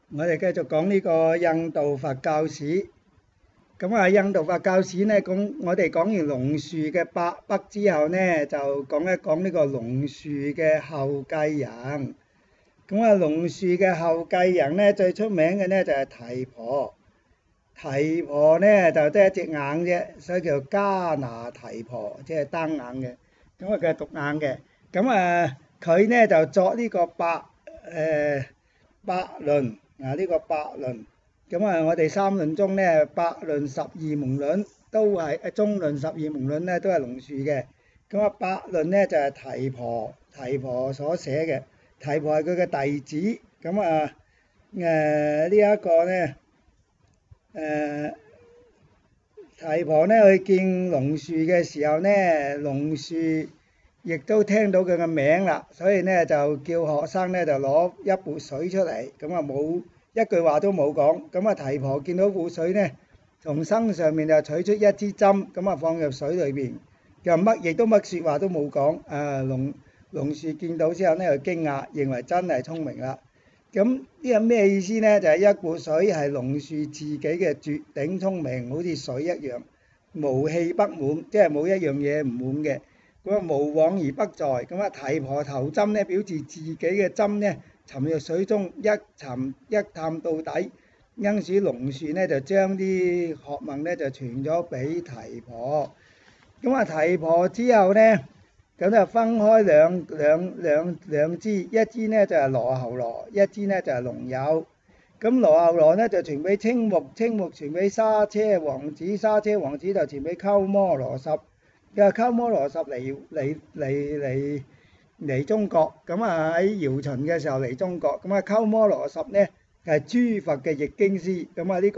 我哋繼續講呢個印度佛教史。咁啊，印度佛教史呢，我哋講完龍樹嘅八北之後呢，就講一講呢個龍樹嘅後繼人。咁啊，龍樹嘅後繼人呢，最出名嘅呢就係提婆。提婆呢就得一隻眼啫，所以叫迦拿提婆，即係單眼嘅。咁啊，佢係獨眼嘅。咁啊，佢呢就作呢個百論啊，呢個百論。咁啊，我哋三論中呢，百論十二門論都係中論十二門論呢都係龍樹嘅。咁啊，百論呢就係提婆所寫嘅。提婆係佢嘅弟子。咁啊，呢一個呢。提婆呢去見龍樹嘅時候呢，龍樹亦都聽到佢嘅名啦，所以呢就叫學生呢就攞一缽水出嚟，咁啊冇一句話都冇講。咁啊，提婆見到壺水呢，從身上面就取出一支針，咁啊放入水裏邊，又亦都乜説話都冇講。龍樹見到之後呢，就驚訝，認為真係聰明啦。咁呢個咩意思呢？就係一壺水係龍樹自己嘅絕頂聰明，好似水一樣，無氣不滿，即係冇一樣嘢唔滿嘅。咁啊，無往而不在。咁啊，提婆投針呢，表示自己嘅針呢沉入水中，一探到底。因此龍樹呢就將啲學問呢就傳咗俾提婆。咁啊，提婆之後呢，咁就分開兩支，一支呢就係羅睺羅，一支呢就係龍友。咁羅睺羅呢就傳俾青目，青目傳俾莎車王子，莎車王子就傳俾鳩摩羅什。佢話鳩摩羅什嚟中國，咁啊喺姚秦嘅時候嚟中國。咁啊，鳩摩羅什呢係諸佛嘅譯經師。咁啊，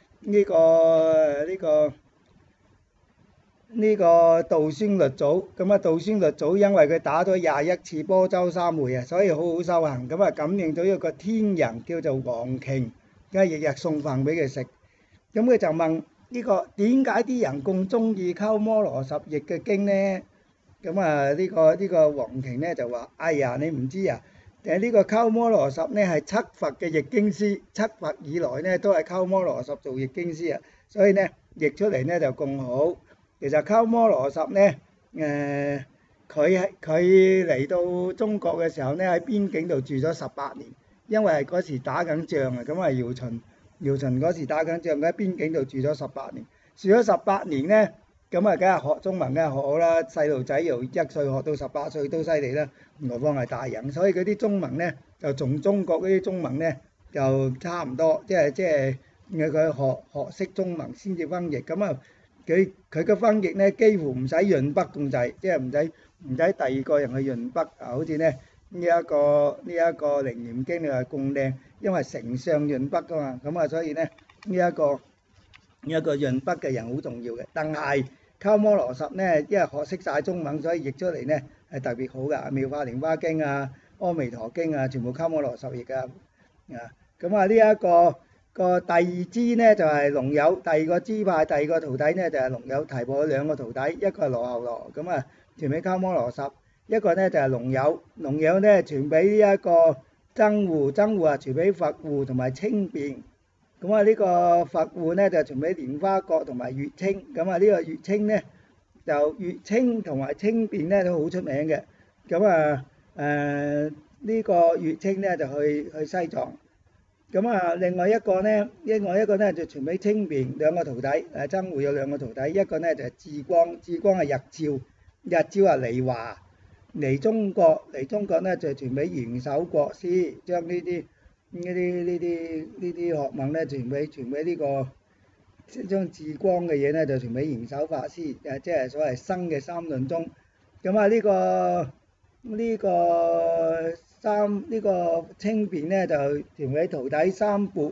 呢個道宣律祖。咁啊，道宣律祖因為佢打咗21次波州三昧啊，所以好好修行。咁啊，感應到一個天人叫做黃瓊，咁啊日日送飯俾佢食。咁佢就問呢個點解啲人咁中意鳩摩羅什譯嘅經呢？咁啊，呢個黃瓊呢就話：哎呀，你唔知啊！呢個鳩摩羅什呢係七佛嘅譯經師，七佛以來呢都係鳩摩羅什做譯經師啊，所以呢譯出嚟呢就咁好。其實鳩摩羅什呢，佢嚟到中國嘅時候呢，喺邊境度住咗18年，因為嗰時打緊仗啊，咁啊姚秦嗰時打緊仗，佢喺邊境度住咗18年，住咗18年呢，咁啊梗係學中文梗係學好啦，細路仔由1歲學到18歲都犀利啦，何況係大人，所以嗰啲中文呢，就同中國嗰啲中文呢，就差唔多，即係佢學識中文先至翻譯。咁啊佢嘅翻譯呢，幾乎唔使潤筆咁滯，即係唔使第二個人去潤筆啊！好似呢一個楞嚴經就係咁靚，因為丞相潤筆噶嘛，咁啊所以呢呢一個潤筆嘅人好重要嘅。但係鳩摩羅什呢，因為學識晒中文，所以譯出嚟呢係特別好㗎。《妙法蓮華經》啊，《阿彌陀經》啊，全部鳩摩羅什譯㗎。咁啊呢一個第二支呢就係龍友，第二個支派第二個徒弟呢就係龍友。提婆兩個徒弟，一個係羅睺羅，咁啊傳俾鳩摩羅什；一個呢就係龍友，龍友呢傳俾呢一個僧護，僧護啊傳俾佛護同埋清辯。咁啊呢個佛護呢就傳俾蓮花國同埋月清。咁啊呢個月清呢就月清同埋清辯呢都好出名嘅。咁啊呢個月清呢就去西藏。咁啊，另外一個呢就傳俾清辯，兩個徒弟。僧護有兩個徒弟，一個呢就係智光，智光係日照，日照係嚟華嚟中國呢就傳俾元首國師，將呢啲學問呢傳俾呢個將智光嘅嘢呢就傳俾元首法師，即係所謂生嘅三論宗。咁啊呢個清辯呢就傳俾徒弟三缽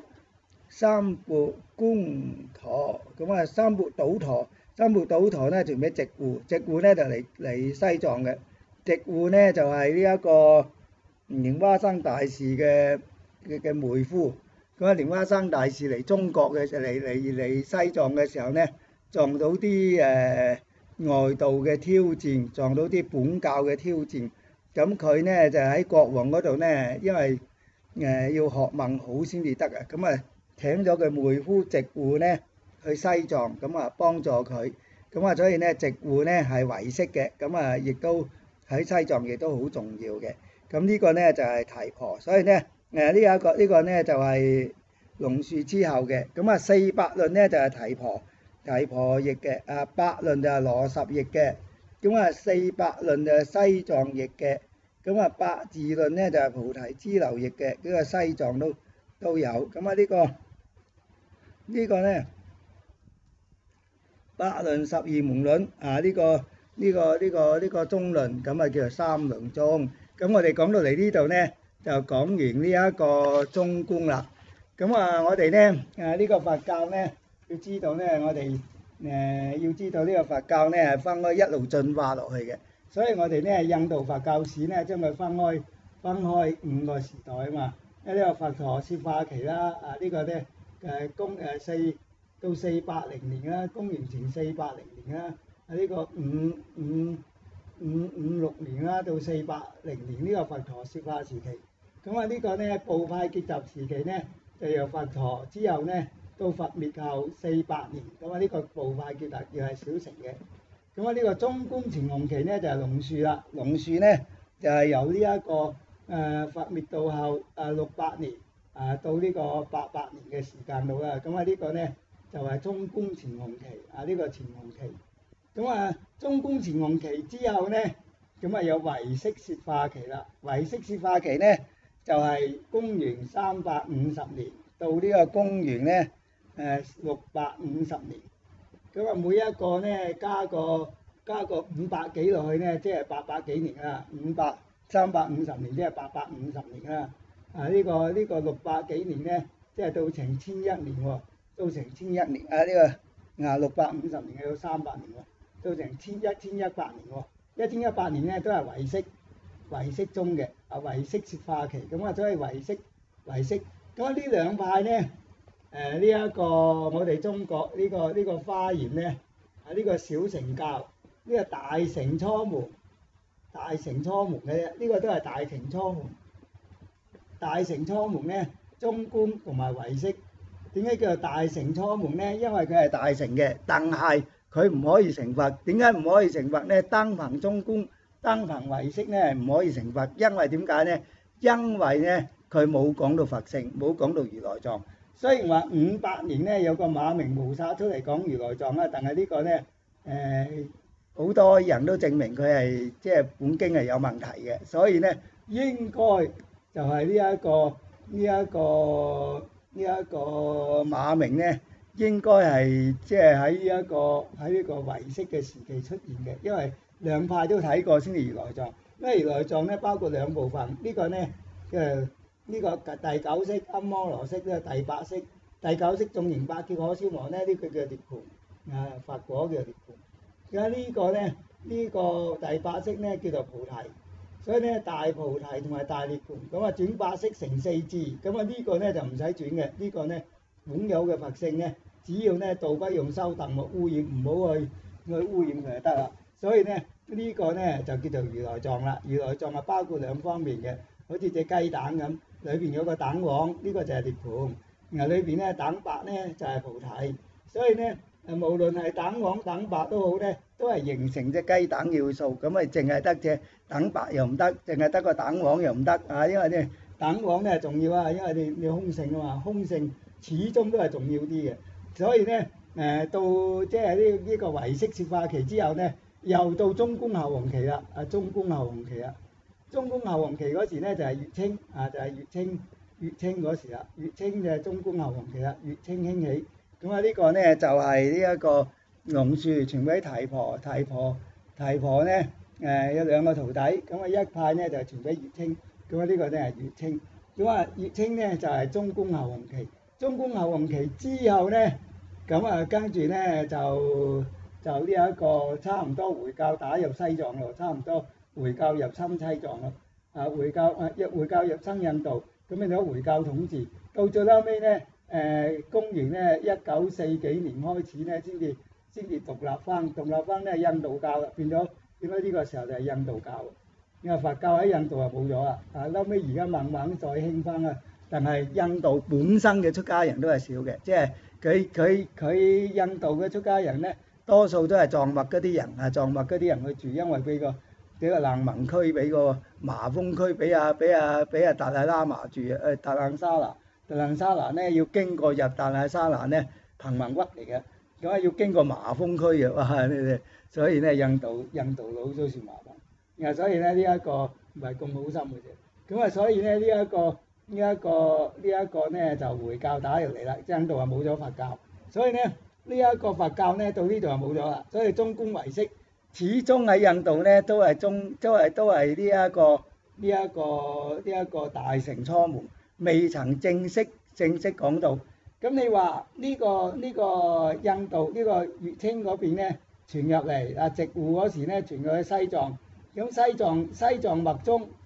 觀陀。咁啊三缽賭陀呢傳俾直護，直護呢就嚟西藏嘅。直護呢就係呢一個蓮花生大士嘅妹夫。咁啊蓮花生大士嚟中國嘅嚟西藏嘅時候呢，撞到啲外道嘅挑戰，撞到啲本教嘅挑戰。咁佢呢就喺國王嗰度呢，因為要學問好先至得啊。咁啊請咗佢妹夫直戶咧去西藏，咁啊幫助佢。咁啊所以咧直戶咧係唯識嘅，咁啊亦都喺西藏亦都好重要嘅。咁呢個咧就係提婆，所以咧呢個咧就係龍樹之後嘅。咁啊四百論咧就係提婆譯嘅，百論就係羅什譯嘅。咁啊四百論就係西藏譯嘅。咁啊百字論咧就係菩提支流譯嘅，呢個西藏都有。咁啊呢個咧百論十二門論呢個中論，咁啊叫做三論宗。咁我哋講到嚟呢度咧，就講完呢一個中觀啦。咁啊，我哋咧呢個佛教咧，要知道咧，我哋要知道呢個佛教咧係分開一路進化落去嘅。所以我哋咧印度佛教史咧將佢分開5個時代啊嘛。呢個佛陀攝化期啦，呢個咧4到480年啦，公元前480年啦，呢個556年啦到480年呢個佛陀攝化時期。咁啊呢個咧部派結集時期咧就由佛陀之後咧到佛滅後400年，咁啊呢個部派結集又係小乘嘅。咁啊呢個中觀乾隆期咧就係龍樹啦，龍樹咧就係由呢一個佛滅到後600年到呢個800年嘅時間度啦。咁啊呢個咧就係中觀乾隆期呢個乾隆期。咁啊中觀乾隆期之後咧，咁啊有唯識攝化期啦。唯識攝化期咧就係公元350年到呢個公元咧650年。咁啊每一個咧加個500幾落去咧，即係800幾年啦。350年即係850年啦。呢個600幾年咧，即係到成1100年喎，到成1100年呢個650年到300年喎，到成1100年喎。1100年咧都係唯識宗嘅唯識攝化期。咁啊所以唯識。咁啊呢兩派咧呢一個我哋中國呢個華嚴咧呢個小乘教，呢個大乘初門嘅啫，呢個都係大乘初門。大乘初門咧，中觀同埋唯識。點解叫做大乘初門咧？因為佢係大乘嘅，但係佢唔可以成佛。點解唔可以成佛咧？單憑中觀、單憑唯識咧唔可以成佛，因為點解咧？因為咧佢冇講到佛性，冇講到如來藏。雖然話500年咧有個馬明菩薩出嚟講如來藏啦，但係呢個咧好多人都證明佢係即係本經係有問題嘅，所以咧應該就係呢一個馬明咧，應該係即係喺呢個唯識嘅時期出現嘅，因為兩派都睇過先至如來藏。因為如來藏咧包括兩部分，呢個咧呢個第九識庵摩羅識，呢個第八識。第九識眾形百劫可消亡咧，呢個叫涅槃佛果叫涅槃。而家呢個咧呢個第八識咧叫做菩提，所以咧大菩提同埋大涅槃。咁啊轉八識成四智，咁啊呢個咧就唔使轉嘅，呢個咧本有嘅佛性咧，只要咧道不用修鄧木污染，唔好去污染佢就得啦。所以咧呢個咧就叫做如來藏啦。如來藏啊包括兩方面嘅，好似隻雞蛋咁，裏邊有個蛋黃，呢個就係涅槃。然後裏邊咧蛋白咧就係菩提。所以咧無論係蛋黃蛋白都好咧，都係形成隻雞蛋要素。咁啊淨係得隻蛋白又唔得，淨係得個蛋黃又唔得因為咧蛋黃咧重要因為你空性啊嘛，空性始終都係重要啲嘅。所以咧到即係呢個唯識攝化期之後咧，又到中觀後弘期啦。中觀後弘期啦，中觀後弘期嗰時咧就係月稱就係月稱嗰時啦。月稱就係中觀後弘期啦，月稱興起。咁啊呢個咧就係呢一個龍樹傳俾提婆。提婆咧有兩個徒弟，咁啊一派咧就傳俾月稱，咁啊呢個咧係月稱。咁啊月稱咧就係中觀後弘期。中觀後弘期之後咧，咁啊跟住咧就呢一個差唔多回教打入西藏咯，差唔多回教入侵西藏咯。回教入侵印度，咁變咗回教統治。到最後尾咧公元咧1940幾年開始咧先至獨立翻咧印度教啦，變咗呢個時候就係印度教。 因為佛教喺印度就冇咗啦，後尾而家慢慢再興翻啦。但係印度本身嘅出家人都係少嘅，即係佢印度嘅出家人咧，多數都係藏密嗰啲人啊，藏密嗰啲人去住，因為俾個難民區，俾個麻風區，俾達賴喇嘛住，達賴沙那咧要經過入達賴沙那咧貧民窟嚟嘅，咁啊要經過麻風區嘅，哇！所以咧印度佬都算麻煩，然後所以咧呢一個唔係咁好心嘅啫，咁啊所以咧呢一個咧就回教打入嚟啦，印度啊冇咗佛教，所以咧呢一個佛教咧到呢度就冇咗啦，所以中觀唯識始終喺印度咧都係呢一個大乘初門，未曾正式講到。咁你話呢個印度呢個月清嗰邊咧傳入嚟啊，直戶嗰時咧傳入去西藏，咁西藏密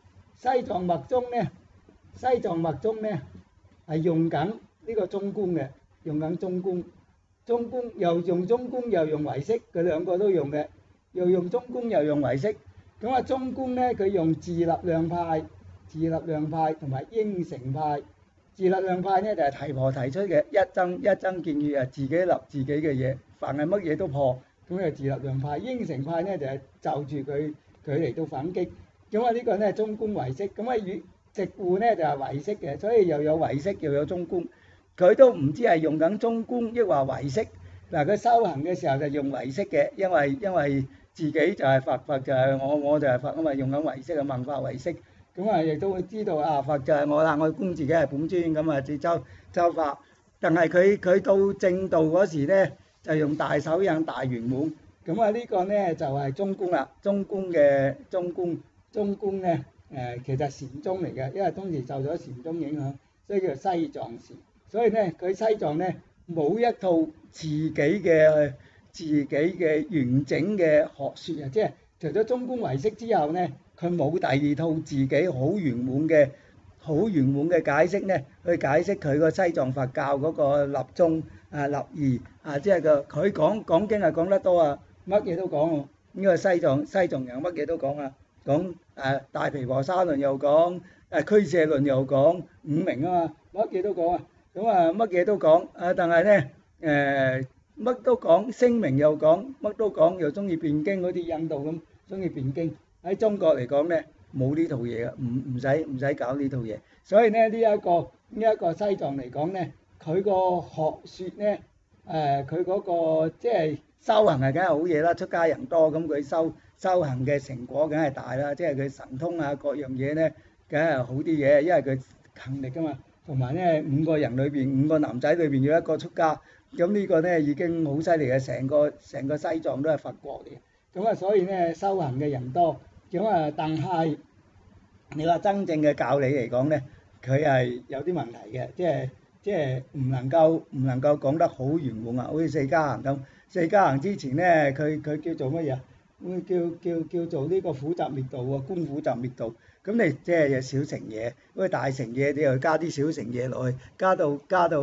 宗咧係用緊呢個中觀嘅，用緊中觀又用中觀又用唯識，佢兩個都用嘅，又用中觀又用唯識。咁啊中觀咧佢用自立量派同埋應成派。自立量派咧就係提婆提出嘅一真見血啊，自己立自己嘅嘢，凡係乜嘢都破，咁就自立量派。應成派咧就係就住佢嚟到反擊，咁啊呢個咧中觀唯識，咁啊直戶咧就係唯識嘅，所以又有唯識又有中觀，佢都唔知係用緊中觀抑或唯識。嗱佢修行嘅時候就用唯識嘅，因為自己就係佛就係我就係佛啊嘛，用緊唯識嘅問法唯識。咁啊，亦都會知道啊，佛就係我啦，我觀自己係本尊咁啊，至周法。但係佢到正道嗰時咧，就用大手印大圓滿。咁啊，呢個咧就係中觀啦，中觀咧其實禪宗嚟嘅，因為當時受咗禪宗影響，所以叫西藏禪。所以咧，佢西藏咧冇一套自己嘅完整嘅學説啊，即係除咗中觀唯識之後咧。佢冇第二套自己好圓滿嘅解釋咧，去解釋佢個西藏佛教嗰個立宗啊立義啊，即係佢講經係講得多啊，乜嘢都講喎。呢個西藏人乜嘢都講啊，講大毗婆沙論又講，俱舍論又講，五明啊嘛，乜嘢都講啊。咁啊乜嘢都講啊，但係咧乜都講，聲明又講，乜都講，又中意辯經，好似印度咁中意辯經。喺中國嚟講咧，冇呢套嘢嘅，唔使搞呢套嘢。所以咧呢一個西藏嚟講咧，佢個學説咧，佢嗰個即係修行係梗係好嘢啦，出家人多咁佢修行嘅成果梗係大啦，即係佢神通啊各樣嘢咧，梗係好啲嘢，因為佢勤力噶嘛。同埋咧5個男仔裏邊要一個出家，咁呢個咧已經好犀利嘅，成個西藏都係佛國嚟嘅。咁啊，所以咧修行嘅人多。咁啊，但係你話真正嘅教理嚟講咧，佢係有啲問題嘅，即係唔能夠講得好圓滿啊！好似四加行咁，四加行之前咧，佢叫做乜嘢？會叫做呢個苦集滅道喎，觀苦集滅道。咁你即係有小乘嘢，嗰啲大乘嘢你又加啲小乘嘢落去，加到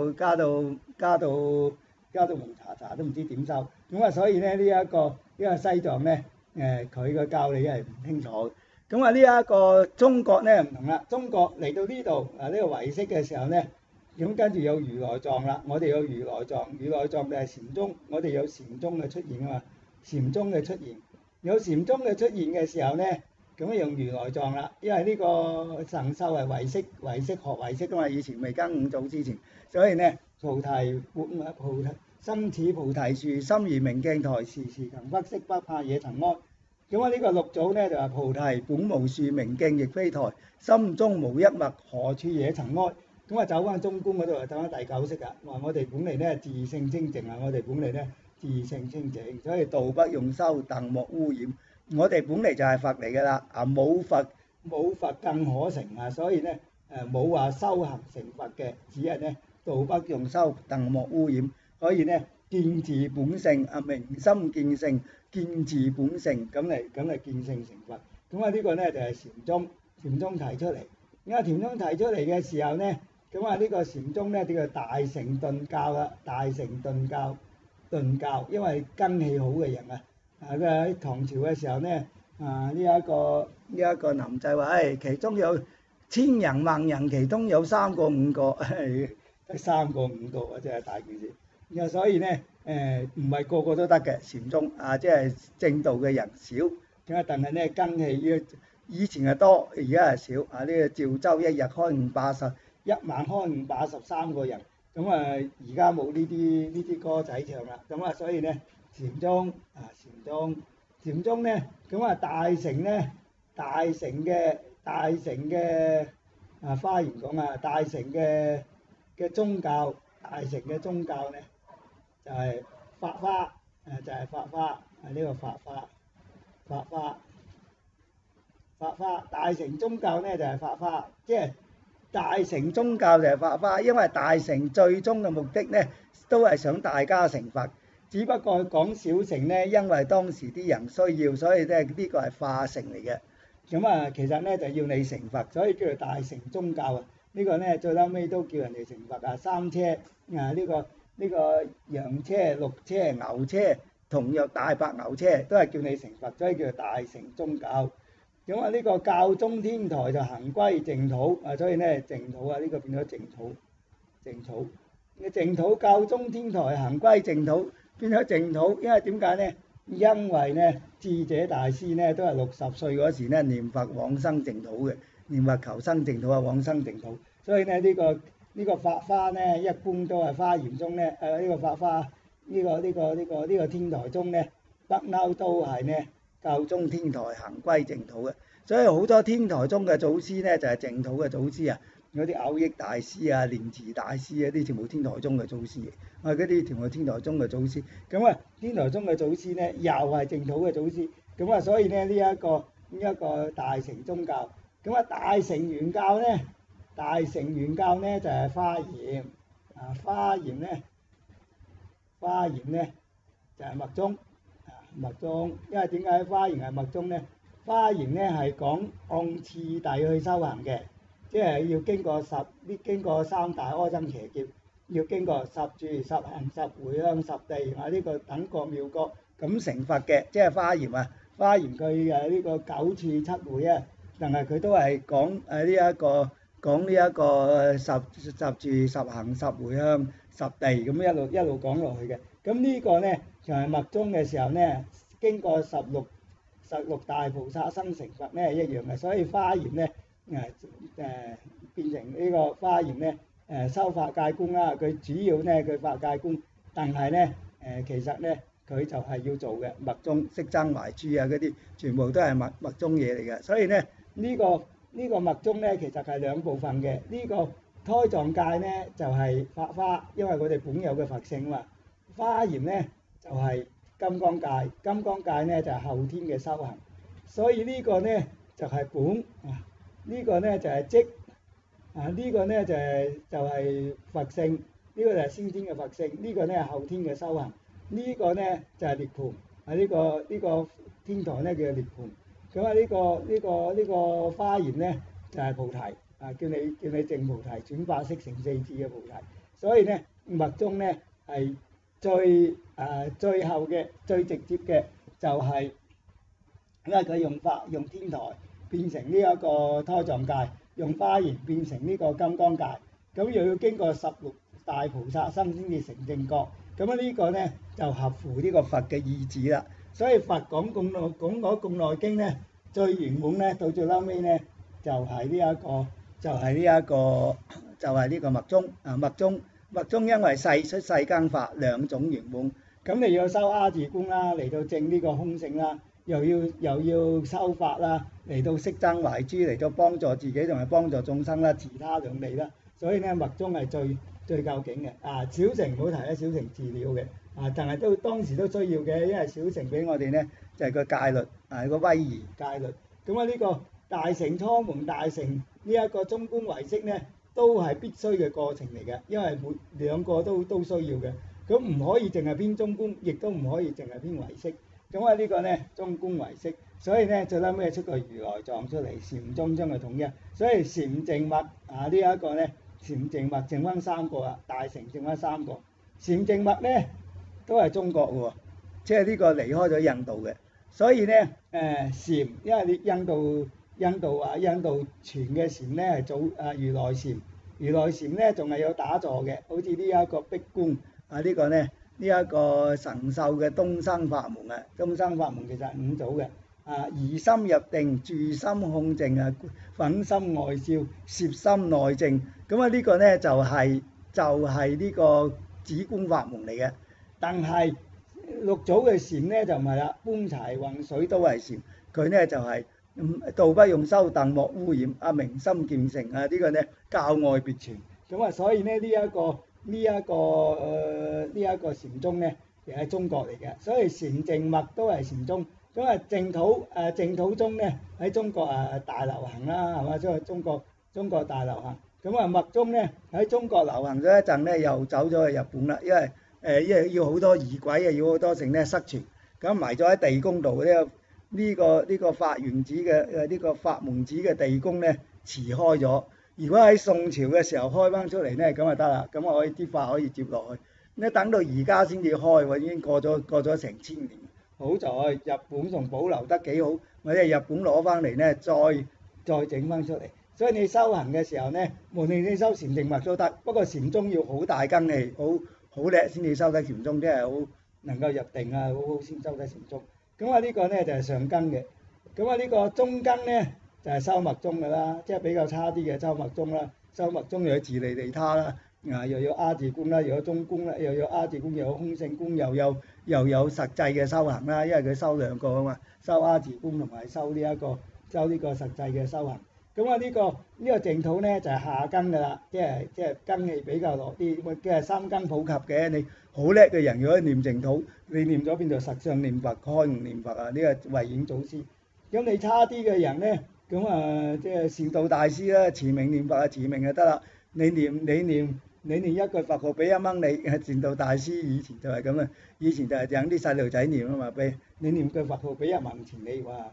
蒙查都唔知點收。咁啊，所以咧呢一個西藏咧。佢個教理係唔清楚，咁啊呢一個中國咧唔同啦，中國嚟到呢度呢個唯識嘅時候咧，咁跟住有如來藏啦，我哋有如來藏就係禪宗，我哋有禪宗嘅出現啊嘛，禪宗嘅出現，有禪宗嘅出現嘅時候咧，咁用如來藏啦，因為呢個神秀係唯識學唯識噶嘛，以前未更五祖之前，所以咧菩提心似菩提樹，心如明鏡台，時時勤拂拭，不怕惹塵埃。咁啊呢個六祖咧就話菩提本無樹，明鏡亦非台，心中無一物，何處惹塵埃。咁啊走翻中觀嗰度，走翻第九識啊，話我哋本嚟咧自性清淨啊，我哋本嚟咧自性清淨，所以道不用修，鄧莫污染。我哋本嚟就係佛嚟㗎啦，啊冇佛更可成啊，所以咧冇話修行成佛嘅，只係咧道不用修，鄧莫污染。所以咧見自本性啊，明心見性，見自本性，咁嚟見性成佛。咁啊呢個咧就係禪宗提出嚟。因為禪宗提出嚟嘅時候咧，咁啊呢個禪宗咧叫做大乘頓教啦，大乘頓教，因為根氣好嘅人啊，佢喺唐朝嘅時候咧， 呢一個林濟話，其中有千人萬人，其中有3個5個，得3個5個啊，真係大件事。然後所以咧唔係個個都得嘅禪宗即係正道嘅人少。咁但係咧根器以前係多，而家係少。呢個趙州一日開580，一晚開583個人。咁而家冇呢啲歌仔唱啦。咁所以咧禪宗咧，咁大乘嘅花言講大乘嘅宗教咧就係法華，呢個法華大乘宗教咧就係法華，即係大乘宗教就係法華，因為大乘最終嘅目的咧都係想大家成佛。只不過講小乘咧，因為當時啲人需要，所以咧呢個係化乘嚟嘅。咁其實咧就要你成佛，所以叫做大乘宗教啊。呢個咧最嬲尾都叫人哋成佛三車呢個羊車、鹿車、牛車，同樣大白牛車都係叫你成佛，所以叫做大乘宗教。咁呢個教中天台就行歸淨土所以咧淨土呢個變咗淨土。淨土教中天台行歸淨土。變咗淨土，因為點解咧？因為咧智者大師咧都係60歲嗰時咧念佛往生淨土嘅，念佛求生淨土往生淨土。所以咧呢個法華咧一般都係華嚴宗咧呢個法華呢個天台宗咧不嬲都係咧教中天台行歸淨土嘅。所以好多天台宗嘅祖師咧就係淨土嘅祖師嗰啲蕅益大師蓮池大師啲全部天台宗嘅祖師，嗰啲全部天台宗嘅祖師。咁天台宗嘅祖師咧又係淨土嘅祖師。咁所以咧呢一個大乘宗教。咁大乘原教咧就係華嚴。華嚴咧就係密宗。因為點解華嚴係密宗咧？華嚴咧係講按次第去修行嘅。即係要經過3大阿僧祇劫，要經過10住、10行、10迴向、10地呢個等覺妙覺咁成佛嘅，即係華嚴華嚴佢呢個9次7迴但係佢都係講呢一個10住、10行、10迴向、10地咁一路講落去嘅。咁呢個咧就係密宗嘅時候咧，經過16大菩薩生成佛咧一樣嘅，所以華嚴咧。變成呢個華嚴咧修法界功啦，佢主要咧佢法界功，但係咧其實咧佢就係要做嘅密宗息增懷誅嗰啲，全部都係密宗嘢嚟嘅。所以咧呢個密宗咧其實係2部分嘅。呢個胎藏界咧就係法華，因為佢哋本有嘅佛性嘛。華嚴咧就係金剛界，金剛界咧就係後天嘅修行。所以呢個咧就係本呢個咧就係積呢個咧就係佛性，呢個就係先天嘅佛性，呢個咧係後天嘅修行，呢個咧就係涅槃呢個天台咧叫涅槃。咁呢個華嚴咧就係菩提叫你證菩提，轉化識成4智嘅菩提。所以咧密宗咧係最後嘅最直接嘅就係因為佢用天台變成呢一個胎藏界，用華嚴變成呢個金剛界，咁又要經過16大菩薩生先至成正覺。咁呢個咧就合乎呢個佛嘅意志啦。所以佛講咁耐經咧，最圓滿咧到最嬲尾咧就係呢個密宗。密宗因為世出世間法2種圓滿，咁你要修阿字觀啦，嚟到證呢個空性啦。又要修法啦，嚟到息增懷誅，嚟到幫助自己同埋幫助眾生啦，自他兩利啦。所以咧密宗係最究竟嘅。小乘唔好提小乘自了嘅。但係都當時都需要嘅，因為小乘俾我哋咧就係個戒律個威儀戒律。咁呢個大乘初門大乘呢一個中觀唯識咧都係必須嘅過程嚟嘅，因為兩個都需要嘅。咁唔可以淨係偏中觀，亦都唔可以淨係偏唯識。咁呢個咧中觀唯識，所以咧最撚尾出個如來藏出嚟，禪宗將佢統一。所以禪淨密呢一個咧禪淨密剩翻3個啦，大乘剩翻3個。禪淨密咧都係中國嘅喎，即係呢個離開咗印度嘅。 所以咧禪，因為你印度傳嘅禪咧係早如來禪，如來禪咧仲係有打坐嘅，好似呢一個壁觀呢個咧呢一個神秀嘅東生法門啊，東生法門其實係5組嘅疑心入定、住心控靜粉心外照、攝心內靜，咁呢個咧就係呢個止觀法門嚟嘅，但係6組嘅禪咧就唔係啦，搬柴運水都係禪，佢咧就係道不用修，鄧莫污染明心見性呢個咧教外別傳，咁所以咧呢一個禪宗咧亦係中國嚟嘅，所以禪淨默都係禪宗。咁淨土宗咧喺中國大流行啦，係嘛？所以中國大流行。咁默宗咧喺中國流行咗一陣咧，又走咗去日本啦，因為要好多儀軌要好多剩咧失傳，咁埋咗喺地宮度咧。呢個法源寺嘅呢個法門寺嘅地宮咧遲開咗，如果喺宋朝嘅時候開翻出嚟咧，咁就得啦，咁我啲法可以接落去。咁等到而家先至開喎，已經過咗成1000年。好在日本仲保留得幾好，我哋日本攞翻嚟咧，再整翻出嚟。所以你修行嘅時候咧，無論你修禪淨默都得，不過禪宗要好大根氣，好叻先至修得禪宗，即係好能夠入定好好先修得禪宗。咁呢個咧就係上根嘅，咁呢個中根咧就係修默宗㗎啦，即係比較差啲嘅修默宗啦。修默宗又有自利利他啦，又有阿字觀啦，又有中觀啦，又有阿字觀，又有空性觀，又有實際嘅修行啦，因為佢修2個啊嘛，修阿字觀同埋修呢個實際嘅修行。咁呢個淨土咧就係下根㗎啦，即係根氣比較落啲，即係3根普及嘅。你好叻嘅人如果念淨土，你念咗邊度實相念佛、開悟念佛呢個慧遠祖師。咁你差啲嘅人咧，咁即係善導大師啦，持名念佛持名就得啦。你念一句佛號俾1蚊你，善導大師以前就係咁啊，以前就係等啲細路仔念啊嘛，俾你念句佛號俾1文錢你哇，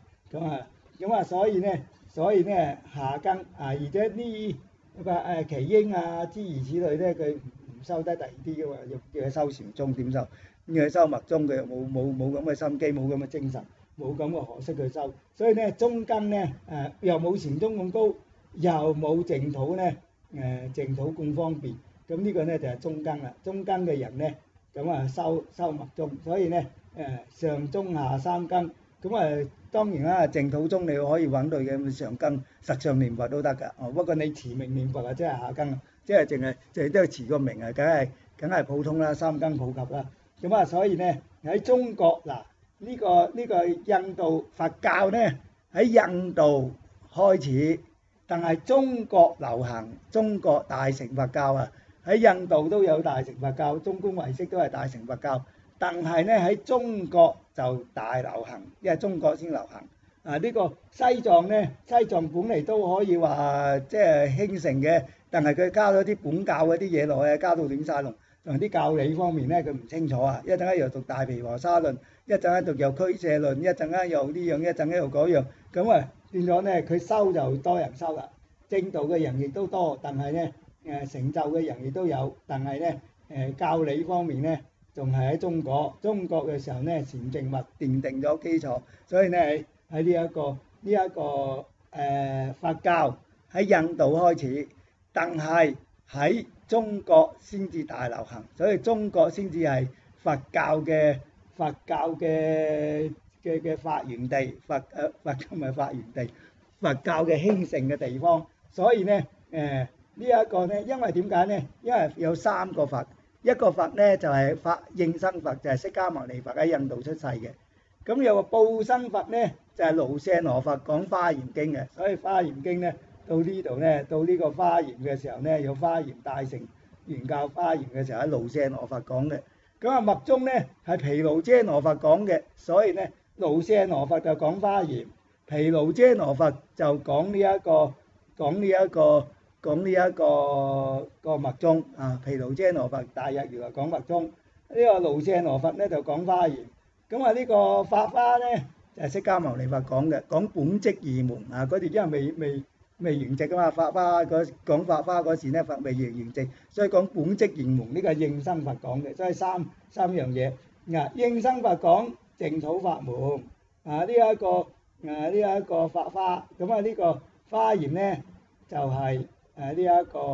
所以咧下根而且呢奇英諸如此類咧，佢唔收得第二啲嘅嘛，要佢修禪宗點修？要佢修默宗，佢又冇咁嘅心機，冇咁嘅精神，冇咁嘅學識去修。所以咧中根咧又冇禪宗咁高，又冇淨土咧淨土咁方便。咁呢個咧就係中根啦。中根嘅人咧咁修默宗，所以咧上中下3根。咁當然啦，淨土宗你可以揾到嘅上根實相念佛都得㗎。不過你持名念佛即係下根，即係淨係都係持個名梗係普通啦，3根普及啦。咁所以咧喺中國呢個印度佛教咧喺印度開始，但係中國流行，中國大乘佛教喺印度都有大乘佛教，中觀唯識都係大乘佛教。但係咧喺中國就大流行，因為中國先流行。呢個西藏咧，西藏本嚟都可以話即係興盛嘅，但係佢加咗啲本教嗰啲嘢落去，加到亂晒龍。同啲教理方面咧，佢唔清楚一陣間又讀大毗婆沙論，一陣間讀又俱舍論，一陣間又呢樣，一陣間又嗰樣。咁變咗咧，佢修就多人修啦，正道嘅人亦都多，但係咧成就嘅人亦都有，但係咧教理方面咧。仲係喺中國嘅時候咧，禪淨默奠定咗基礎，所以咧喺呢一個佛教喺印度開始，但係喺中國先至大流行，所以中國先至係佛教嘅發源地，佛教唔係發源地，佛教嘅興盛嘅地方。所以咧呢一個咧，因為點解咧？因為有3個佛。一個佛咧就係應生佛，就係釋迦牟尼佛喺印度出世嘅。咁有個報生佛咧就係盧舍羅佛講華嚴經嘅，所以華嚴經咧到呢度咧，到呢個華嚴嘅時候咧，有華嚴大乘原教華嚴嘅時候喺盧舍羅佛講嘅。咁默宗咧係毗盧遮那佛講嘅，所以咧盧舍那佛就講華嚴，毗盧遮那佛就講呢一個默宗毗盧遮那佛大日如來講默宗，呢個盧舍那佛咧就講華嚴。咁呢個法華咧就係釋迦牟尼佛講嘅，講本跡二門嗰啲因為未圓寂啊嘛，講法華嗰時咧佛未圓寂，所以講本跡二門呢個係應生佛講嘅，所以三樣嘢。應生佛講淨土法門， 呢一個發花，咁啊呢個花嚴咧就係呢一個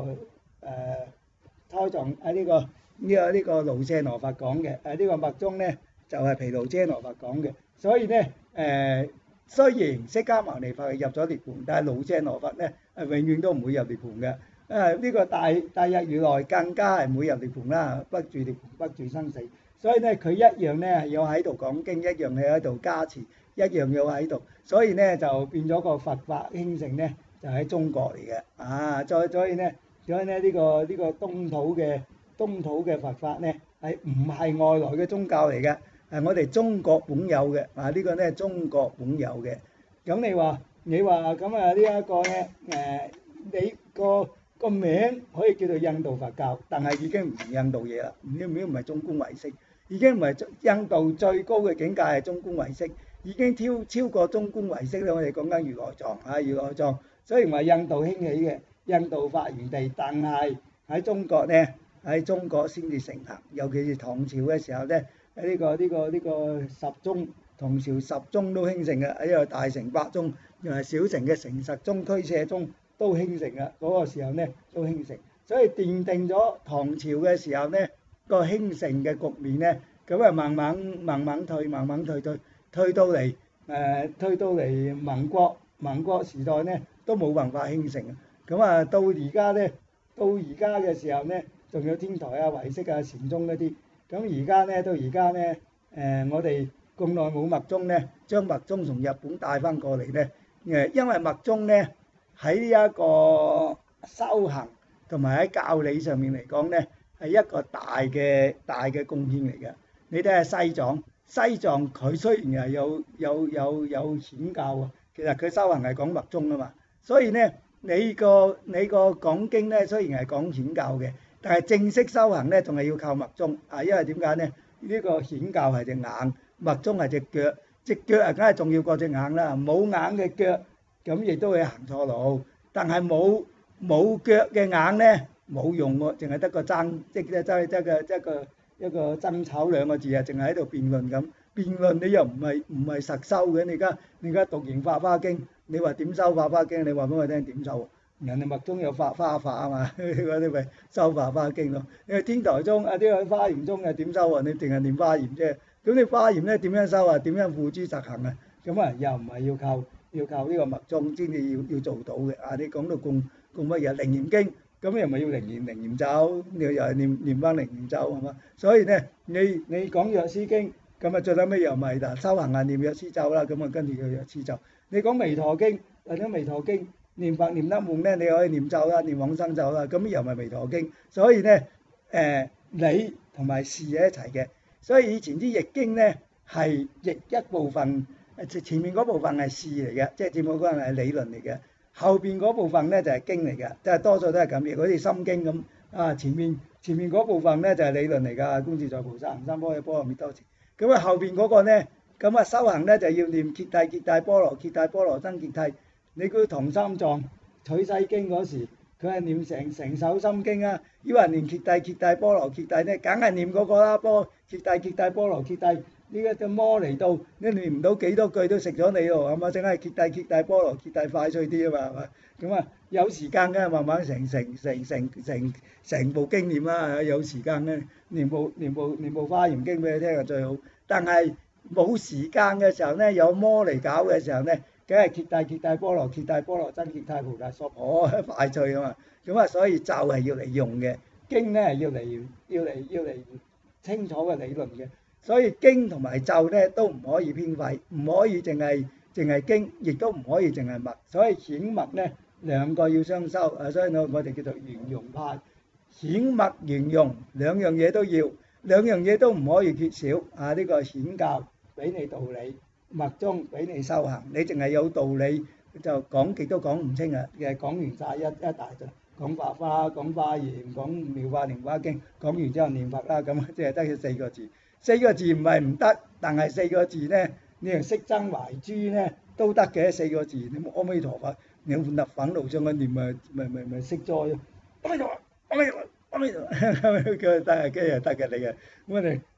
胎藏呢個盧舍那佛講嘅，呢個密宗咧就係毗盧遮那佛講嘅，所以咧雖然釋迦牟尼佛係入咗涅槃，但係盧舍那佛咧永遠都唔會入涅槃嘅。呢個大日如來更加係唔會入涅槃啦，不住涅槃，不住生死。所以咧佢一樣咧係要喺度講經，一樣係喺度加持，一樣要喺度。所以咧就變咗個佛法興盛咧就喺中國嚟嘅。所以咧呢個東土嘅佛法咧係唔係外來嘅宗教嚟嘅？係我哋中國本有嘅。呢個咧中國本有嘅。咁你話咁呢一個咧你個名可以叫做印度佛教，但係已經唔印度嘢啦，已經唔係中觀唯識，已經唔係印度最高嘅境界係中觀唯識，已經超過中觀唯識咧。我哋講緊如來藏如來藏雖然話印度興起嘅，印度發源地，但係喺中國咧，喺中國先至成行，尤其是唐朝嘅時候咧，呢個十宗，唐朝十宗都興盛嘅，呢個大乘八宗，又係小乘嘅成實宗、俱舍宗都興盛嘅，嗰個時候咧都興盛，所以奠定咗唐朝嘅時候咧個興盛嘅局面咧，咁啊慢慢退到嚟民國時代咧都冇辦法興盛，咁啊到而家嘅時候咧，仲有天台唯識禪宗嗰啲，咁而家咧我哋咁耐冇密宗咧，將密宗從日本帶翻過嚟咧，因為密宗咧喺呢一個修行同埋喺教理上面嚟講咧，係一個大嘅貢獻嚟嘅。你睇下西藏佢雖然係有顯教喎，其實佢修行係講密宗啊嘛。所以咧，你個講經咧雖然係講顯教嘅，但係正式修行咧仲係要靠密宗因為點解咧？呢個顯教係隻眼，密宗係隻腳，隻腳梗係重要過隻眼啦。冇眼嘅腳，咁亦都會行錯路。但係冇腳嘅眼咧冇用喎，淨係得個爭，即係一個爭吵兩個字啊，淨係喺度辯論咁。辯論你又唔係實修嘅，你而家讀完《法華經》，你話點修《法華經》？你話俾我聽點修？人哋密宗有法華法啊嘛，嗰啲咪修《法華經》咯。你天台宗呢個華嚴宗點修啊？你淨係念華嚴啫。咁你華嚴咧點樣修啊？點樣付諸實行啊？咁又唔係要靠呢個密宗先至要做到嘅。你講到咁乜嘢《楞嚴經》，咁又咪要楞嚴咒，你又係念翻楞嚴咒係嘛？所以咧，你講藥師經，咁最後尾又咪嗱修行念藥師咒啦，咁跟住個藥師咒。你講彌陀經，或者彌陀經念佛念得悶咧，你可以念咒啦，念往生咒啦，咁又咪彌陀經。所以咧，理同埋事係一齊嘅。所以以前啲譯經咧係譯一部分，前面嗰部分係事嚟嘅，即係前面嗰部分係理論嚟嘅。後邊嗰部分咧就係經嚟嘅，即係多數都係咁嘅，好似心經咁前面嗰部分咧就係理論嚟㗎，觀自在菩薩行深般若波羅蜜多時。咁後邊嗰個咧，修行咧就要念揭諦揭諦波羅揭諦波羅僧揭諦。你估唐三藏取西經嗰時，佢係念成首心經啊？要人念揭諦揭諦波羅揭諦咧，梗係念嗰個啦，揭諦揭諦波羅揭諦。呢個隻魔嚟到，你念唔到幾多句都食咗你喎，係嘛？淨係揭諦揭諦波羅揭諦快脆啲啊嘛，係嘛？咁有時間嘅慢慢成部經念啦，有時間咧念部華嚴經俾你聽就最好。但係冇時間嘅時候咧，有魔嚟搞嘅時候咧，梗係揭諦揭諦波羅揭諦波羅僧揭諦菩提索婆快脆啊嘛。所以咒係要嚟用嘅，經咧係要嚟清楚嘅理論嘅。所以經同埋咒咧都唔可以偏廢，唔可以淨係經，亦都唔可以淨係密。所以顯密咧兩個要相修，所以我哋叫做圓融派。顯密圓融兩樣嘢都要，兩樣嘢都唔可以缺少。呢個顯教俾你道理，密宗俾你修行。你淨係有道理就講極都講唔清啊！講完晒一大段，講法華、講華嚴、講妙法蓮華經，講完之後念佛啦，咁即係得四個字。四個字唔係唔得，但係四個字咧，你又識增懷珠咧都得嘅。四個字，你阿彌陀佛，你換立粉路上去念咪識咗咯。阿彌陀佛，阿彌陀佛，阿彌陀佛，佢得嘅，得嘅你嘅。咁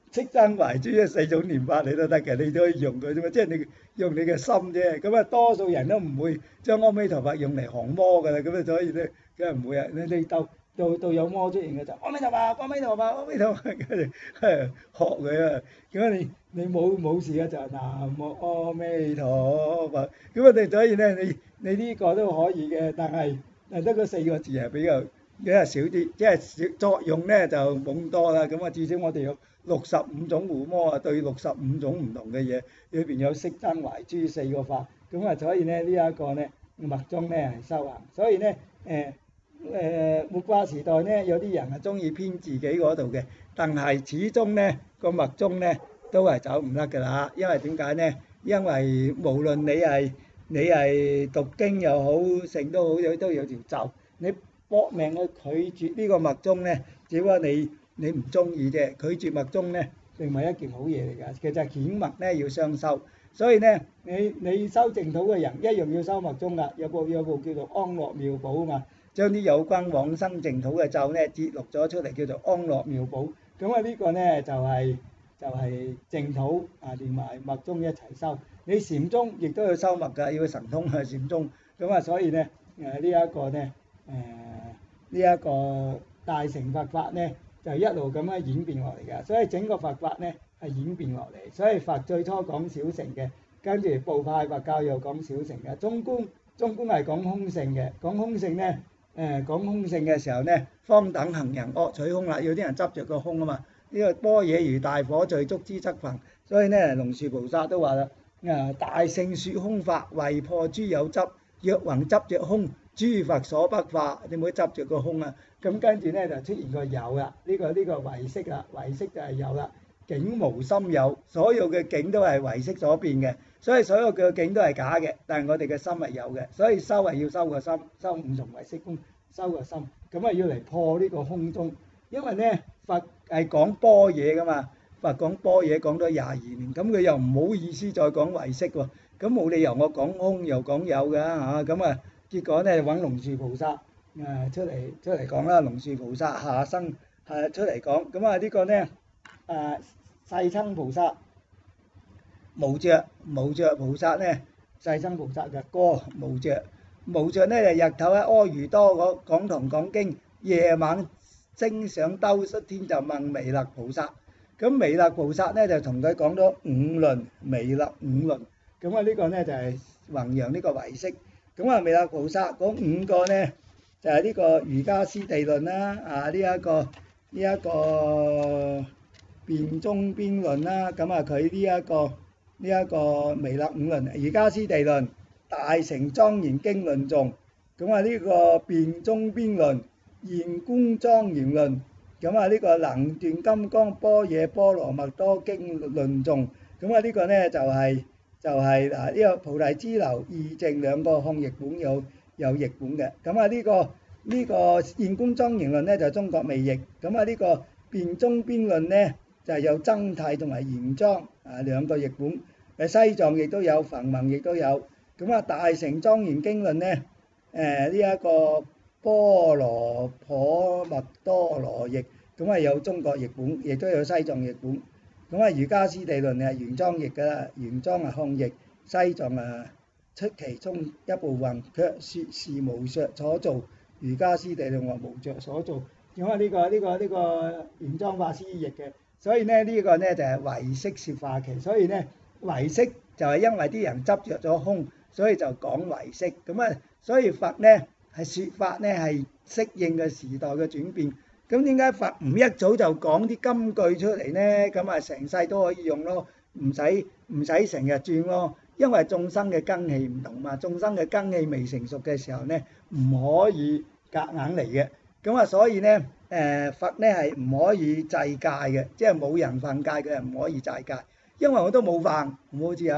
息增懷誅呢4種念法你都得嘅，你都可以用佢啫嘛，即係你用你嘅心啫。咁啊，多數人都唔會將阿彌陀佛用嚟降魔㗎啦，咁啊所以咧，梗係唔會啊。你到有魔出現嘅就阿彌陀佛，阿彌陀佛，阿彌陀佛，跟住學佢啊。咁你冇事嘅就南無阿彌陀佛。咁啊，所以咧，你呢個都可以嘅，但係得嗰4個字係比較少啲，即係少作用咧就冇咁多啦。咁啊，至少我哋有65種護魔啊，對65種唔同嘅嘢，裏邊有息增懷誅4個法。咁啊，所以咧呢一個咧密宗咧係修行，所以咧末法時代咧有啲人係中意偏自己嗰度嘅，但係始終咧個密宗咧都係走唔甩㗎啦。因為點解咧？因為無論你係讀經又好，成都好，都有條咒。你搏命去拒絕呢個密宗咧，只不過你唔中意啫。拒絕密宗咧並唔係一件好嘢嚟㗎。其實顯密咧要雙修，所以咧你修淨土嘅人一樣要修密宗㗎。有部叫做《安樂妙寶》啊嘛，將啲有關往生淨土嘅咒咧節錄咗出嚟，叫做《安樂妙寶》。咁啊呢個咧就係淨土啊，連埋密宗一齊修。你禪宗亦都要修密㗎，要神通啊禪宗。咁啊，所以咧呢一個咧呢一個大乘佛法咧就一路咁樣演變落嚟㗎。所以整個佛法咧係演變落嚟。所以佛最初講小乘嘅，跟住部派佛教又講小乘嘅。中觀係講空性嘅，講空性咧講空性嘅時候咧，方等行人惡取空啦，有啲人執着個空啊嘛。呢個般若如大火隨觸之則焚，所以咧龍樹菩薩都話啦，大乘説空法，為破諸有執。若弘執着空，諸佛所不化。你唔好執着個空啊。咁跟住咧就出現個有啦，呢個唯識啦，唯識就係有啦。境無心有，所有嘅境都係唯識所變嘅，所以所有嘅境都係假嘅，但係我哋嘅心係有嘅，所以修係要修個心，修五重唯識空，修個心，咁啊要嚟破呢個空中。因為咧佛係講般若噶嘛，佛講般若講咗22年，咁佢又唔好意思再講唯識喎，咁冇理由我講空又講有㗎嚇，咁啊結果咧揾龍樹菩薩出嚟講啦，龍樹菩薩下生出嚟講，咁啊呢個咧世親菩薩無著菩薩咧，世親菩薩嘅哥無著咧就日頭喺阿踰多講堂講經，夜晚升上兜率天就問彌勒菩薩，咁彌勒菩薩咧就同佢講咗五輪彌勒五輪，咁啊呢個咧就係弘揚呢個唯識。咁啊彌勒菩薩嗰5個咧就係呢個瑜伽師地論啦，呢一個辯中邊論啦，咁啊佢呢一個彌勒五輪瑜伽師地論、大乘莊嚴經論頌，咁啊呢個辯中邊論、現觀莊嚴論，咁啊呢個能斷金剛般若波羅蜜多經論頌，咁啊呢個咧就係嗱呢個菩提支流義淨兩個漢譯本有譯本嘅，咁啊呢個現觀莊嚴論咧就中國未譯，咁啊呢個辯中邊論咧就係有僧諦同埋玄奘兩個譯本，西藏亦都有，梵文亦都有，咁啊大乘莊嚴經論咧呢一個波羅婆蜜多羅譯，咁啊有中國譯本，亦都有西藏譯本。咁啊瑜伽師地論係玄奘譯㗎啦，玄奘係漢譯，西藏出其中一部分，卻説是無著所造。瑜伽師地論話無著所造，咁啊呢個玄奘法師譯嘅，所以咧呢個咧就係唯識説化期，所以咧唯識就係因為啲人執着咗空，所以就講唯識，咁啊所以佛咧係説法咧係適應嘅時代嘅轉變。咁點解佛唔一早就講啲金句出嚟咧？咁啊成世都可以用咯，唔使成日轉咯。因為眾生嘅根器唔同嘛，眾生嘅根器未成熟嘅時候咧，唔可以夾硬嚟嘅。咁啊，所以咧佛咧係唔可以制戒嘅，即係冇人犯戒佢係唔可以制戒。因為我都冇犯，好似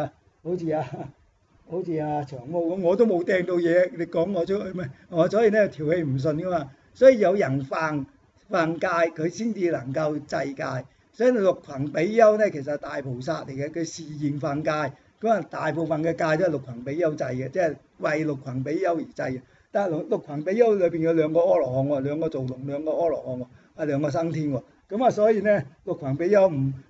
長毛咁，我都冇掟到嘢，你講我出去咩？所以咧條氣唔順噶嘛，所以有人犯戒佢先至能夠制戒，所以六群比丘咧其實係大菩薩嚟嘅，佢示現犯戒，咁啊大部分嘅戒都係六群比丘制嘅，即係為六群比丘而制嘅。但係六群比丘裏邊有2個阿羅漢喎，2個做龍，2個阿羅漢喎，2個生天喎。咁啊所以咧六群比丘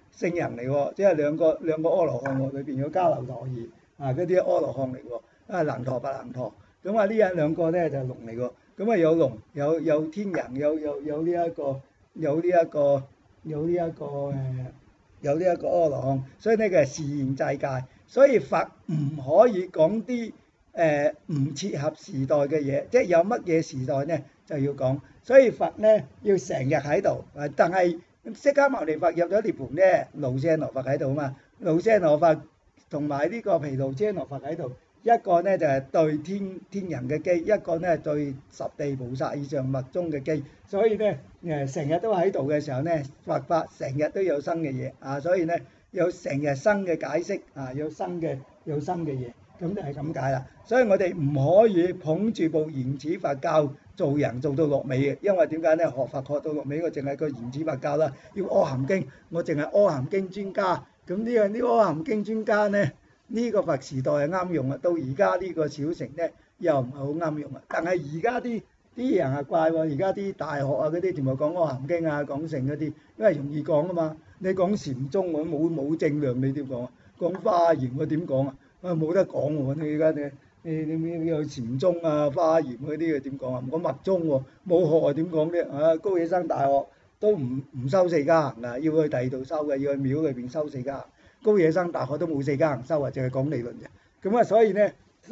聖人嚟喎，即係兩個阿羅漢喎，裏邊有迦樓陀兒啊嗰啲阿羅漢嚟喎，啊能陀白能陀，咁啊呢兩個咧就龍嚟喎，咁啊有龍有天人有呢一個有呢一個有呢一個有呢一個阿羅漢，所以呢個係示現世界，所以佛唔可以講啲唔切合時代嘅嘢，即係有乜嘢時代咧就要講，所以佛咧要成日喺度，但係釋迦牟尼佛入咗涅槃咧，盧舍那佛喺度啊嘛，盧舍那佛同埋呢個毗盧遮那佛喺度，一個咧就係對天人嘅機，一個咧對十地菩薩以上密宗嘅機，所以咧成日都喺度嘅時候咧，佛法成日都有新嘅嘢啊，所以咧有成日新嘅解釋啊，有新嘅嘢。咁就係咁解啦，所以我哋唔可以捧住部原始佛教做人做到落尾嘅，因為點解咧？學佛學到落尾，我淨係個原始佛教啦，要阿含經，我淨係阿含經專家。咁呢阿含經專家咧，呢個佛時代係啱用啊，到而家呢個小乘咧又唔係好啱用啊。但係而家啲人係怪喎，而家啲大學啊嗰啲全部講阿含經啊講成嗰啲，因為容易講啊嘛。你講禪宗我冇正量，你點講啊？講華嚴我點講啊？冇得講喎！你而家你有禪宗啊、華嚴嗰啲嘅點講啊？唔講密宗喎，冇學啊點講啫？啊，高野山大學都唔收四加行啊，要去第二度收嘅，要去廟裏邊收四加行。高野山大學都冇四加行收啊，淨係講理論啫。咁啊，所以咧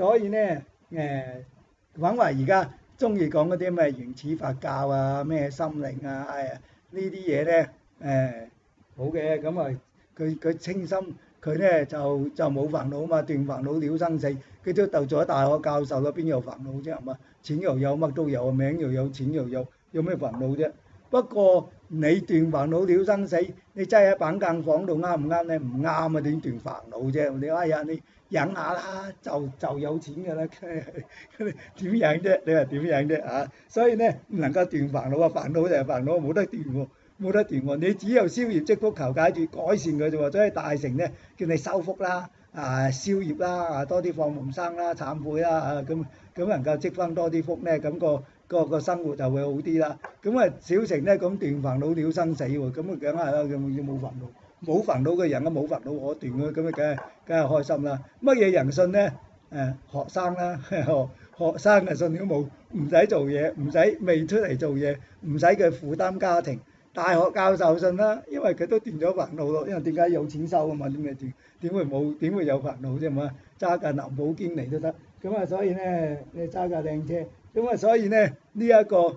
揾話而家中意講嗰啲咩原始佛教啊、咩心靈啊，呢啲嘢咧好嘅，咁啊佢清心。佢咧就冇煩惱啊嘛，斷煩惱了生死。佢都做咗大學教授啦，邊有煩惱啫？係嘛，錢又有，乜都有，名又有，錢又有，有咩煩惱啫？不過你斷煩惱了生死，你擠喺板間房度啱唔啱咧？唔啱啊！點斷煩惱啫？你你忍下啦，就有錢㗎啦。點忍啫？你話點忍啫？啊！所以咧唔能夠斷煩惱啊！煩惱就係煩惱，冇得斷喎。冇得斷喎，你只有消業積福求解脫改善佢啫喎，所以大乘咧叫你修福啦，消業啦，多啲放無生啦，懺悔啦，咁能夠積翻多啲福咧，咁個生活就會好啲啦。咁啊小乘咧咁斷煩惱了生死喎，咁啊梗係啦，要冇煩惱，冇煩惱嘅人啊冇煩惱可斷嘅，咁啊梗係開心啦。乜嘢人信咧？學生啦，學生啊信都冇，唔使做嘢，唔使未出嚟做嘢，唔使佢負擔家庭。大學教授信啦，因為佢都斷咗煩惱咯。因為點解有錢收啊嘛？點會有煩惱啫嘛？揸架林寶堅尼都得。咁啊，所以咧你揸架靚車。咁啊，所以咧呢一個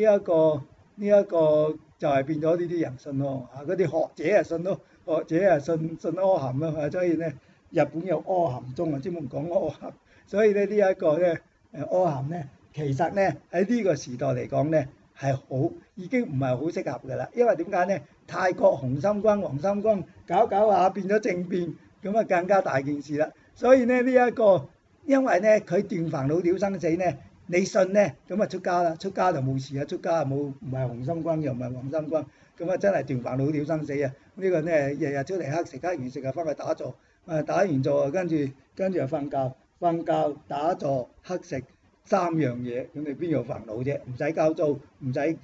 就係變咗呢啲人信咯。啊，嗰啲學者啊信咯，學者啊信阿含咯。所以咧日本有阿含宗啊，專門講阿含。所以咧呢一個咧阿含咧，其實咧喺呢個時代嚟講咧。係已經唔係好適合㗎啦，因為點解咧？泰國洪心軍、黃心軍搞下變咗政變，咁啊更加大件事啦。所以咧因為咧佢斷煩惱了生死咧，你信咧咁啊出家啦，出家就冇事啊，出家唔係洪心軍又唔係黃心軍，咁啊真係斷煩惱了生死啊！呢個咧日日出嚟乞食，乞完食啊翻去打坐，打完坐跟住就瞓覺打坐乞食。3樣嘢，咁你邊有煩惱啫？唔使交租，唔使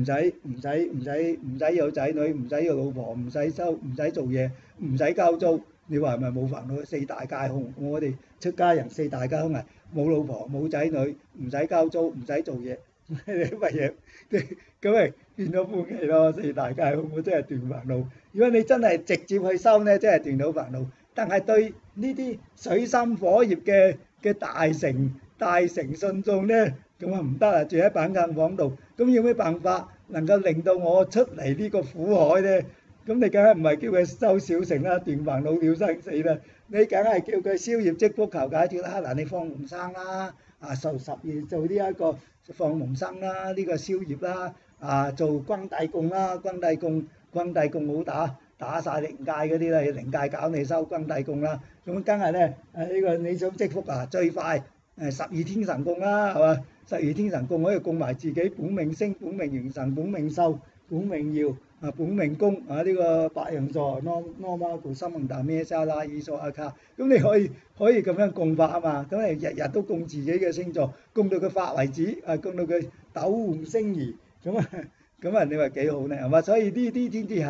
有仔女，唔使有老婆，唔使做嘢，唔使交租，你話係咪冇煩惱？四大皆空，我哋出家人四大皆空啊！冇老婆，冇仔女，唔使交租，唔使做嘢，乜嘢？咁咪變咗歡喜咯！四大皆空，我真係斷煩惱。如果你真係直接去修咧，真係斷到煩惱。但係對呢啲水深火熱嘅大乘信眾咧，咁啊唔得啊！住喺板間房度，咁有咩辦法能夠令到我出嚟呢個苦海咧？咁你梗係唔係叫佢修小乘啦，斷煩惱了生死啦？你梗係叫佢消業積福求解脫啦！嗱，你放蒙生啦，受十業做呢一個放蒙生啦，呢個消業啦，做軍帝供啦，軍帝供好打晒靈界嗰啲啦，靈界搞你收軍帝供啦，咁梗係咧呢個你想積福最快。12天神供啦，係嘛？12天神供可以供埋自己本命星、本命元神、本命壽、本命曜、本命宮呢個白羊座、羅馬古生蒙達咩沙拉伊索阿卡，咁你可以咁樣供法啊嘛，咁你日日都供自己嘅星座，供到佢發為止，供到佢斗換星移，咁你話幾好咧？係嘛？所以呢啲先至係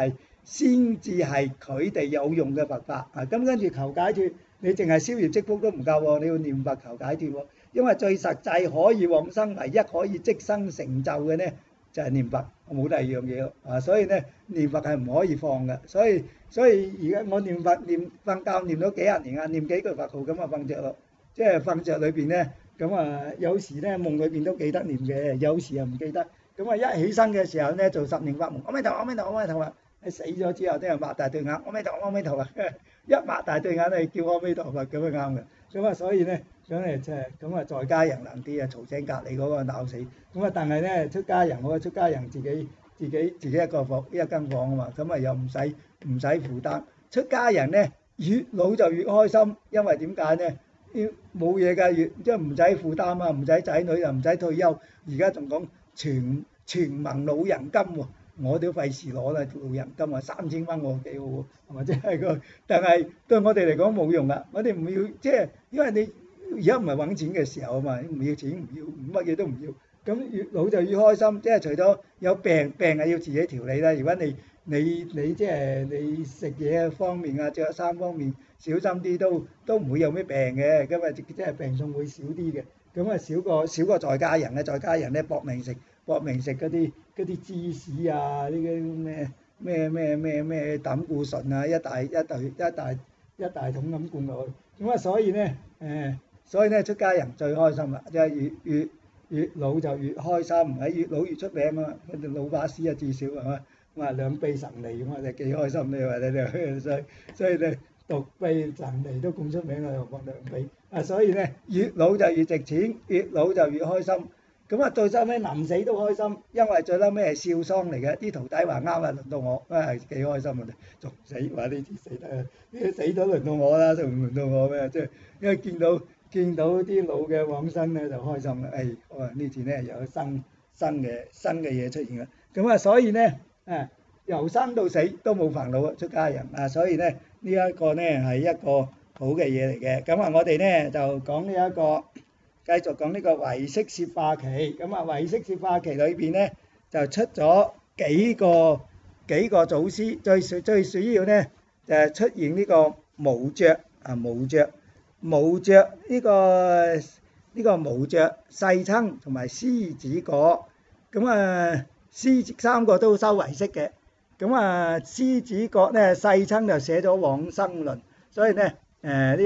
先至係佢哋有用嘅佛法啊！咁跟住求解脫，你淨係消業積福都唔夠喎，你要念佛求解脫喎。因為最實際可以往生，唯一可以即生成就嘅咧就係念佛，冇第二樣嘢咯啊！所以咧念佛係唔可以放嘅，所以而家我念佛念瞓覺念咗幾廿年啊，念幾句佛號咁啊瞓着咯，即係瞓着裏邊咧咁啊有時咧夢裏邊都記得念嘅，有時又唔記得。咁啊一起身嘅時候咧做十念法門，阿彌陀佛，阿彌陀佛，阿彌陀佛。死咗之後，啲人擘大對眼，阿彌陀佛，阿彌陀佛，一擘大對眼你叫阿彌陀佛咁啊啱嘅。咁啊，所以咧，咁誒即係咁啊，在家人難啲啊，嘈醒隔離嗰個鬧死。咁啊，但係咧出家人，我出家人自己一個房一間房啊嘛，咁啊又唔使負擔。出家人咧越老就越開心，因為點解咧？冇嘢㗎，越即係唔使負擔啊，唔使仔女又唔使退休，而家仲講全民老人金喎。我都費事攞啦，老人金啊3000蚊我幾好喎，係咪即係個？但係對我哋嚟講冇用啊！我哋唔要即係，因為你而家唔係揾錢嘅時候啊嘛，唔要錢唔要，乜嘢都唔要。咁越老就越開心，即係除咗有病係要自己調理啦。如果你即係你食嘢方面啊、着衫方面小心啲，都唔會有咩病嘅。咁啊，即係病痛會少啲嘅。咁啊少過在家人咧，在家人咧搏命食嗰啲芝士啊，呢啲咩膽固醇啊，一大桶咁灌落去。咁啊，所以咧出家人最開心啦，即係越老就越開心，喺越老越出名啊！老法師啊，至少係嘛，話兩臂神尼咁啊，就幾開心你話你哋，所以咧獨臂神尼都咁出名啊，又講兩臂啊，所以咧越老就越值錢，越老就越開心。咁啊，最收尾臨死都開心，因為最嬲尾係笑喪嚟嘅，啲徒弟話啱啊，輪到我，係幾開心啊！仲唔死話呢次死得，呢死咗輪到我啦，仲唔輪到我咩？即係因為見到啲老嘅往生咧就開心啦，呢次咧有新嘅嘢出現啦。咁啊，所以咧由生到死都冇煩惱啊，出家人啊，所以咧呢一個咧係一個好嘅嘢嚟嘅。咁啊，我哋咧就講呢一個。繼續講呢個唯識攝化期，咁啊唯識攝化期裏邊咧就出咗幾個祖師，最主要咧就係出現呢個無著啊無著呢個無著世親同埋獅子果，咁啊三個都收唯識嘅，咁啊獅子果咧世親就寫咗往生論，所以咧呢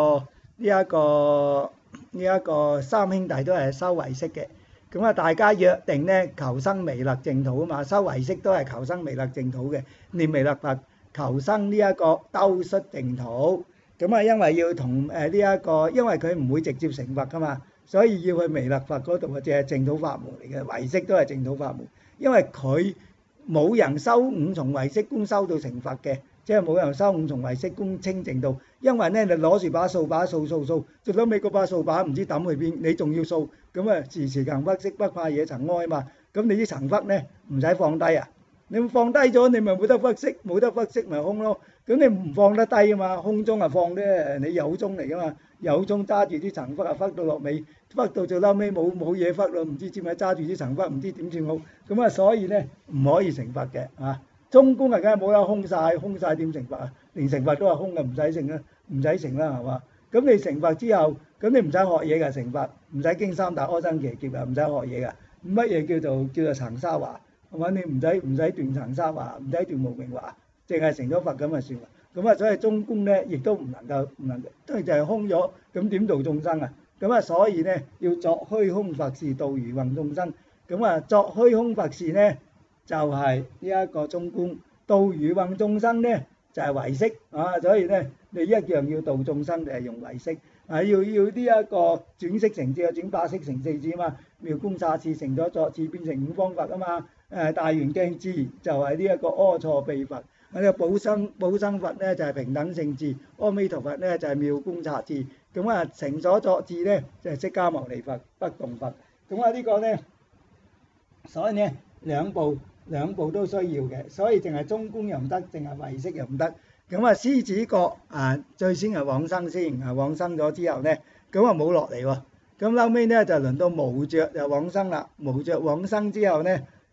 一個三兄弟都係修唯識嘅，咁啊大家約定咧求生彌勒淨土啊嘛，修唯識都係求生彌勒淨土嘅，念彌勒佛求生呢一個兜率淨土，咁啊因為要同因為佢唔會直接成佛噶嘛，所以要去彌勒佛嗰度啊，即係淨土法門嚟嘅，唯識都係淨土法門，因為佢冇人修五重唯識觀修到成佛嘅。即係冇人收五重唯識觀清淨道，因為咧你攞住把掃把掃，最後尾嗰把掃把唔知抌去邊，你仲要掃，咁啊時時勤拂拭，不怕惹塵埃嘛。咁你啲塵拂咧唔使放低啊，你放低咗你咪冇得拂拭，冇得拂拭咪空咯。咁你唔放得低啊嘛，空中啊放啫，你有中嚟噶嘛，有中揸住啲塵拂啊，拂到落尾，拂到最後尾冇嘢拂咯，唔知點解揸住啲塵拂，唔知點算好。咁啊所以咧唔可以成佛嘅啊。中觀啊，梗係冇啦，空晒點成佛啊？連成佛都係空嘅，唔使成啦，係嘛？咁你成佛之後，咁你唔使學嘢㗎，成佛唔使經三大阿僧祇劫啊，唔使學嘢㗎。乜嘢叫做層沙華？係嘛？你唔使斷層沙華，唔使斷無明華，淨係成咗佛咁就算啦。咁啊，所以中觀咧，亦都唔能夠，都係就係空咗，咁點度眾生啊？咁啊，所以咧要作虛空佛事度如雲眾生。咁啊，作虛空佛事咧。就係呢一個中觀，度如雲眾生咧就係唯識啊，所以咧你一樣要度眾生就係用唯識啊，要呢一個轉識成智啊，轉八識成四智啊嘛，妙觀察智成咗作智變成五方佛啊嘛，大圓鏡智就係呢一個阿閦秘佛，呢個寶生佛咧就係平等性智，阿彌陀佛咧就係妙觀察智，咁啊成所作智咧就係釋迦牟尼佛不動佛，咁啊呢個咧，所以咧兩部都需要嘅，所以淨係中觀又唔得，淨係唯識又唔得。咁啊獅子國最先係往生先，往生咗之後咧，咁啊冇落嚟喎。咁後尾咧就輪到無著就往生啦。無著往生之後咧，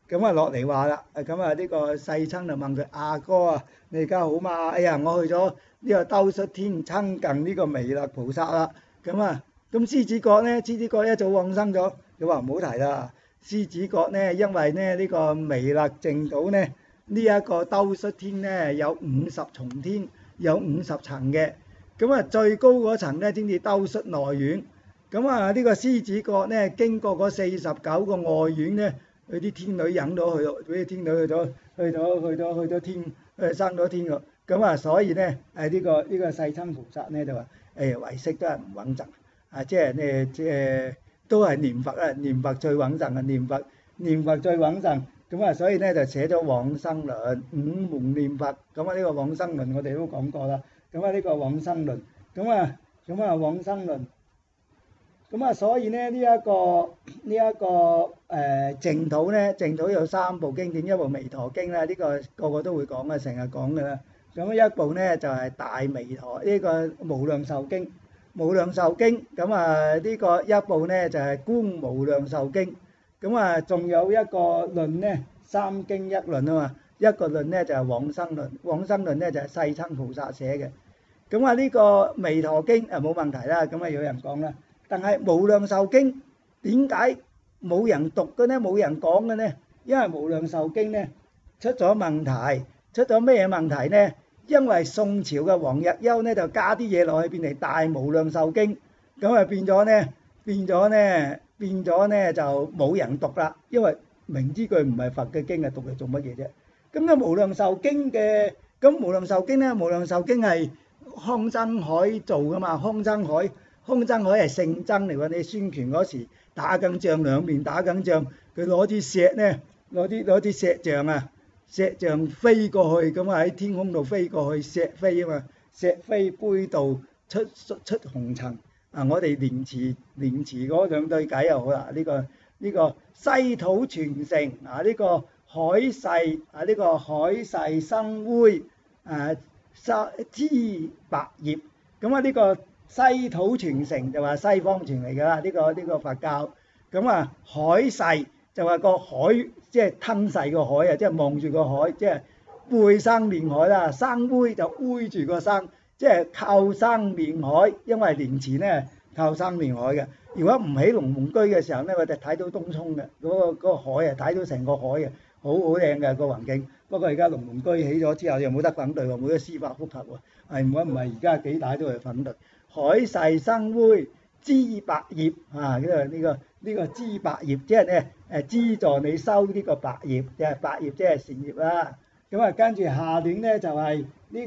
咁啊落嚟話啦，咁啊呢個世親就問佢阿哥啊，你而家好嘛？哎呀，我去咗呢個兜率天親近呢個彌勒菩薩啦。咁獅子國咧，獅子國一早往生咗，佢話唔好提啦。獅子國咧，因為咧呢個彌勒淨土咧，呢一個兜率天咧有50重天，有50層嘅。咁啊最高嗰層咧先至兜率內院。咁啊呢個獅子國咧經過嗰49個外院咧。佢啲天女引到去咯，俾啲天女去咗天，生咗天咯。咁啊，所以咧呢個世親菩薩咧就話唯識都係唔穩陣啊，即係都係念佛啊，念佛最穩陣啊，念佛最穩陣。咁啊，所以咧就寫咗往生論五門念佛。咁啊呢個往生論我哋都講過啦。咁啊呢個往生論，咁啊往生論。咁啊，所以咧呢一個淨土咧，淨土有3部經典，一部彌陀經啦，呢個個個都會講嘅，成日講嘅啦。咁一部咧就係大彌陀呢個無量壽經，無量壽經。咁啊呢個一部咧就係觀無量壽經。咁啊仲有一個論咧，三經一論啊嘛，一個論咧就係往生論，往生論咧就係世親菩薩寫嘅。咁啊呢個彌陀經冇問題啦，咁啊有人講啦。但係無量壽經點解冇人讀嘅呢？冇人講嘅呢？因為無量壽經呢出咗問題，出咗咩問題呢？因為宋朝嘅黃日休呢就加啲嘢落去，變嚟大無量壽經，咁啊變咗呢就冇人讀啦。因為明知佢唔係佛嘅經啊，讀嚟做乜嘢啫？咁咧無量壽經嘅，咁無量壽經呢？無量壽經係康真凱做噶嘛？康真凱係聖僧嚟喎，你孫權嗰時打緊仗，兩面打緊仗，佢攞啲石咧，攞啲石像啊，石像飛過去，咁啊喺天空度飛過去，石飛啊嘛，石飛杯渡出紅塵啊！我哋連詞嗰兩對偈又好啦，呢個西土傳承啊，呢個海誓啊，呢個海誓生輝啊，知白葉咁啊呢個。西土傳承就話西方傳嚟㗎啦，呢個佛教。咁啊海誓就話個海，即係吞噬個海啊，即係望住個海，即係背生面海啦。生煨就煨住個生，即係靠生面海。因為蓮池咧靠生面海嘅。如果唔起龍門居嘅時候咧，我哋睇到東涌嘅嗰個海啊，睇到成個海啊，好靚嘅個環境。不過而家龍門居起咗之後又冇得反對喎，冇得司法覆核喎。唔係而家幾大都係反對。海誓生輝知白葉啊！呢個知白葉，即係咧資助你收呢個白葉，即係白葉即係善業啦。咁啊，跟住下段咧就係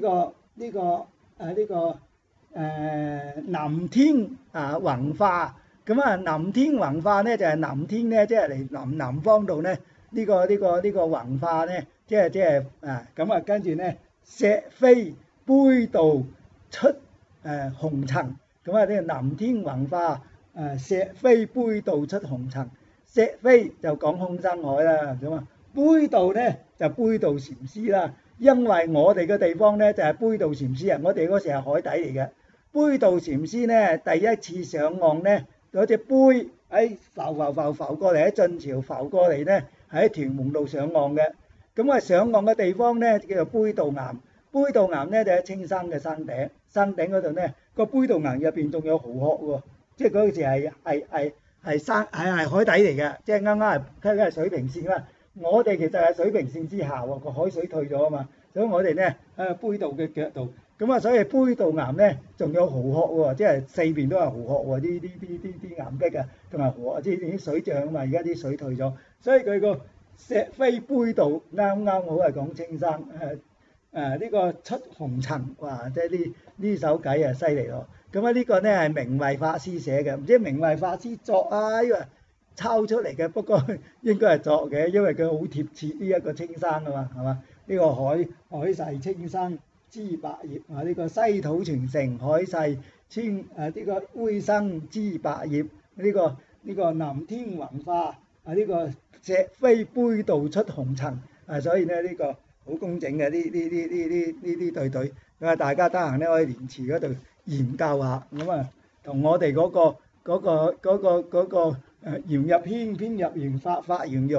南天啊宏化。咁啊南天宏化咧就係南天咧，即係嚟南方度咧呢個宏化咧，即係啊咁啊，跟住咧石飛杯渡出紅塵。咁啊呢個南天宏化石飛杯渡出紅塵。石飛就講空生海啦，咁啊杯渡咧就杯渡禪師啦。因為我哋嘅地方咧就係杯渡禪師啊，我哋嗰時係海底嚟嘅。杯渡禪師咧第一次上岸咧，嗰隻杯喺浮過嚟，喺晉朝浮過嚟咧，喺屯門度上岸嘅。咁啊上岸嘅地方咧叫做杯渡岩。杯渡岩咧就喺青山嘅山頂嗰度咧，個杯渡岩入邊仲有蠔殼喎，即係嗰時係海底嚟嘅，即係啱係水平線啦。我哋其實係水平線之下喎，個海水退咗啊嘛，所以我哋咧杯渡嘅腳度，咁啊所以杯渡岩咧仲有蠔殼喎，即係四邊都係蠔殼喎，啲岩壁啊同埋蠔殼，即係啲水漲啊嘛，而家啲水退咗，所以佢個石飛杯渡啱好係講青山呢個出紅塵，哇！即係呢首偈啊犀利咯。咁啊呢個咧係明慧法師寫嘅，唔知明慧法師作啊，因為抄出嚟嘅，不過應該係作嘅，因為佢好貼切呢一個青山啊嘛，係嘛？呢個海誓青山知白葉啊，呢個西土傳承海誓呢個煨生知白葉，呢個南天宏化啊，呢個石飛杯渡出紅塵啊，所以咧呢個好工整嘅呢對，咁啊大家得閒咧可以蓮池嗰度研究下，咁啊同我哋嗰個圓入軒，軒入圓，法圓融，一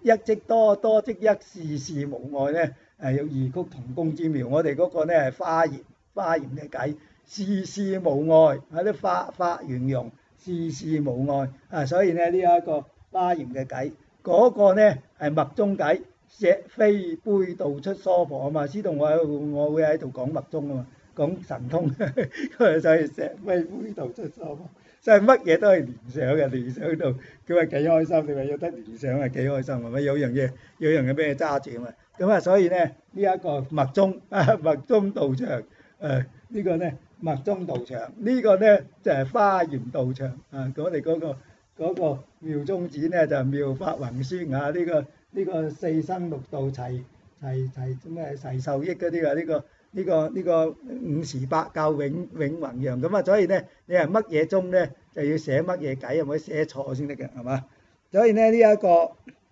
一即多，多即一，事事無礙咧，有異曲同工之妙。我哋嗰個咧係花嚴嘅偈，事事無礙，喺啲花圓融，事事無礙所以咧呢一個花嚴嘅偈，嗰個咧係密宗偈，石非杯道出娑婆啊嘛，知道我會喺度講密宗啊嘛，講神通，所以石非杯道出娑婆。所以乜嘢都係聯想嘅，聯想到佢話幾開心，你話有得聯想係幾開心係咪？有樣嘢俾你揸住啊嘛。咁啊，所以咧呢一個密宗道場呢個咧密宗道場，呢個咧就係花嚴道場我哋嗰個妙宗寺咧就妙法宏宣呢個四生六道齊咩齊受益嗰啲呢個五時八教永宏揚咁所以咧你係乜嘢宗咧就要寫乜嘢偈，唔可以寫錯先得嘅，係嘛？所以咧呢一個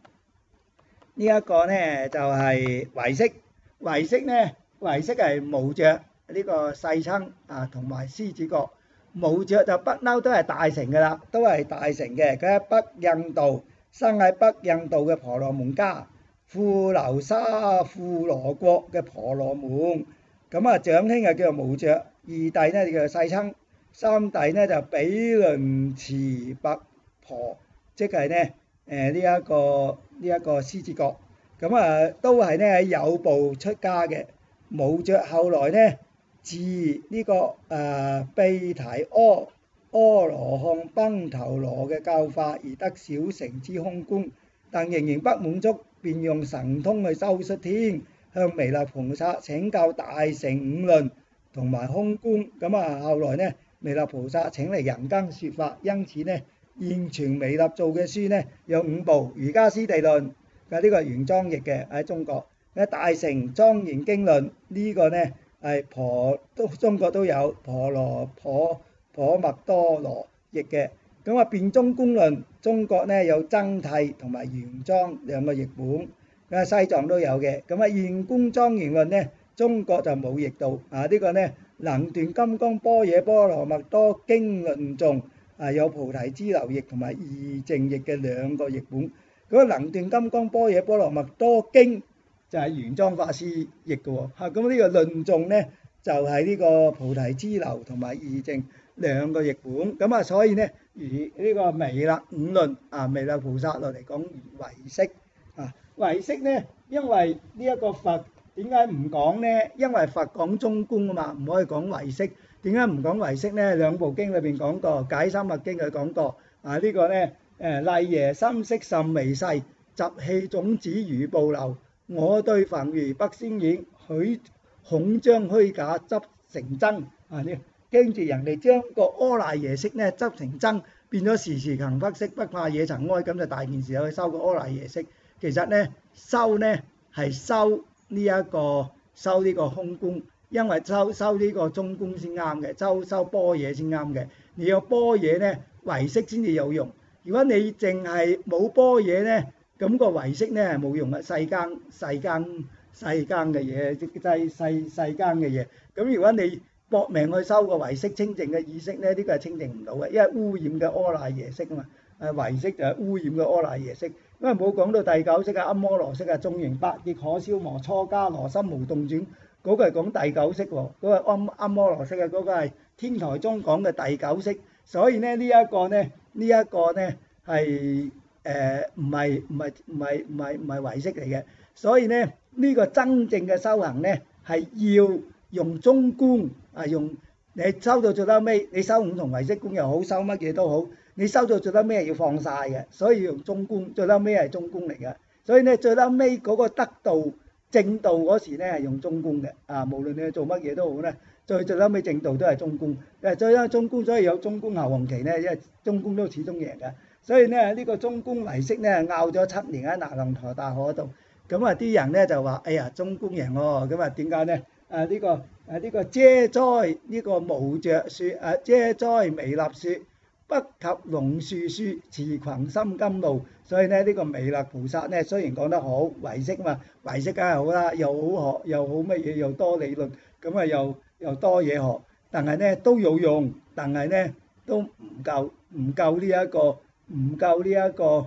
咧就係唯識，唯識係無著呢個世親同埋獅子國，無著就不嬲都係大乘嘅啦，都係大乘嘅。佢喺北印度生喺北印度嘅婆羅門家，富流沙富羅國嘅婆羅門。咁長兄叫做無著，二弟咧就叫做世親，三弟咧就比倫持跋婆，即係咧呢一個獅子國。咁都係咧喺有部出家嘅。無著後來咧自呢個毗提阿羅漢賓頭羅嘅教法而得小乘之空觀，但仍然不滿足，便用神通去修出天，向彌勒菩薩請教大乘五論同埋空觀。後來咧彌勒菩薩請嚟人間說法，因此咧現存彌勒做嘅書咧有5部，《瑜伽師地論》呢個原裝譯嘅喺中國，大乘莊嚴經論呢個咧係中國都有，婆麥多羅譯嘅。辯中觀論中國咧有增訂同埋原裝兩個譯本，西藏都有嘅。現觀莊嚴論咧中國就冇譯到呢個咧能斷金剛般若波羅蜜多經論頌有菩提支流譯同埋義淨譯嘅兩個譯本。嗰能斷金剛般若波羅蜜多經就係玄奘法師譯嘅喎，呢個論頌咧就係呢個菩提支流同埋義淨兩個譯本。所以咧呢個彌勒五論彌勒菩薩論嚟講唯識唯識咧，因為呢一個佛點解唔講咧？因為佛講中觀啊嘛，唔可以講唯識。點解唔講唯識咧？兩部經裏邊講過，解三密經佢講過呢個咧例耶心識甚微細，習氣種子如暴流，我對凡如不先演，恐將虛假執成真跟住人哋將個阿賴耶識咧執成真，變咗時時勤拂拭，不怕惹塵埃，咁就大件事去修個阿賴耶識。其實咧修咧係修呢個空觀，因為修呢個中觀先啱嘅，修般若先啱嘅。你有般若咧，唯識先至有用。如果你淨係冇般若咧，咁個唯識咧係冇用嘅，世間嘅嘢，即係世間嘅嘢。咁如果你搏命去修個唯識清淨嘅意識咧，呢個係清淨唔到嘅，因為污染嘅阿賴耶識啊嘛。唯識就係污染嘅阿賴耶識，因為冇講到第九識阿摩羅識眾形百劫可消磨，初迦羅心無動轉，嗰個係講第九識喎，嗰個阿摩羅識嗰個係天台宗講嘅第九識。所以咧呢一個咧係唔係唯識嚟嘅。所以咧呢個真正嘅修行咧係要用中觀用你修到最尾，你修五重唯識觀又好，修乜嘢都好，你修到最尾要放晒嘅，所以要用中觀，最尾係中觀嚟嘅。所以咧最尾嗰個得道正道嗰時咧係用中觀嘅無論你做乜嘢都好咧，最尾正道都係中觀。最尾中觀，所以有中觀後弘期咧，因為中觀都始終贏嘅。所以咧呢個中觀唯識咧拗咗7年喺那蘭陀大學嗰度。啲人咧就話：哎呀，中觀贏喎！點解咧？呢個遮哉呢個無著説遮哉彌勒説不及龍樹説，持群心甘露。所以咧呢個彌勒菩薩咧雖然講得好唯識嘛，唯識梗係好啦，又好學又好乜嘢，又多理論，又多嘢學，但係咧都有用，但係咧都唔夠呢一個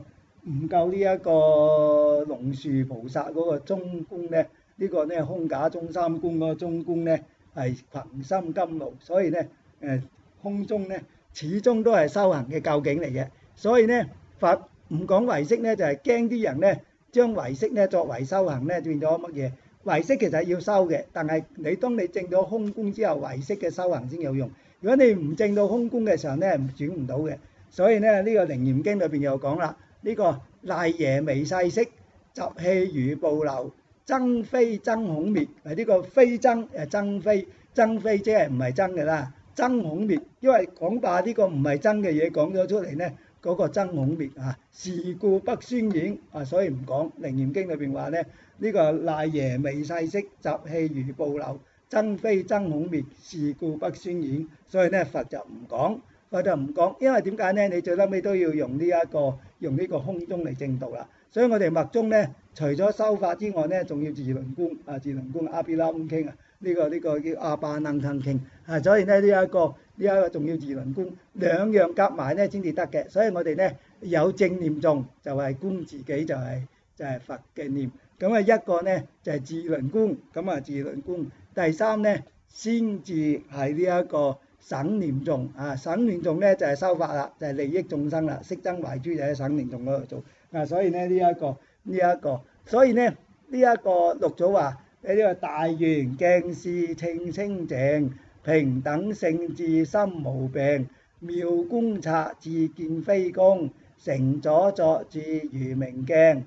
唔夠呢一個龍樹菩薩嗰個中觀咧，呢個咧空假中三觀嗰個中觀咧係群心甘露，所以咧空中咧始終都係修行嘅究竟嚟嘅。所以咧佛唔講唯識咧，就係驚啲人咧將唯識咧作為修行咧變咗乜嘢？唯識其實要修嘅，但係當你證咗空觀之後，唯識嘅修行先有用。如果你唔證到空觀嘅時候咧，轉唔到嘅。所以咧呢個《楞嚴經》裏邊又講啦，呢個賴耶微細色，習氣如暴流，增非增恐滅。呢個非增增非，增非即係唔係真嘅啦，增恐滅，因為講把呢個唔係真嘅嘢講咗出嚟咧，嗰個增恐滅啊，是故不宣演啊，所以唔講。《楞嚴經》裏邊話咧，呢個賴耶微細色，習氣如暴流，增非增恐滅，是故不宣演。所以咧佛就唔講。我就唔講，因為點解咧？你最撚尾都要用呢個空中嚟證道啦。所以我哋密宗咧，除咗修法之外咧，仲要自輪觀啊，自輪觀阿毗拉嗡經啊，呢個叫阿巴能騰經啊。所以咧呢一個仲要自輪觀，兩樣夾埋咧先至得嘅。所以我哋咧有正念誦就係觀自己就係佛嘅念。咁啊一個咧就係自輪觀，咁啊自輪觀。第三咧先至係呢一個省念誦啊，省念誦咧就係修法啦，就係利益眾生啦，息增懷誅就喺省念誦嗰度做啊。所以咧呢一個，所以咧呢一個六祖話呢個大圓鏡視稱清淨，平等性智心無病，妙觀察自見非空，成左作智如明鏡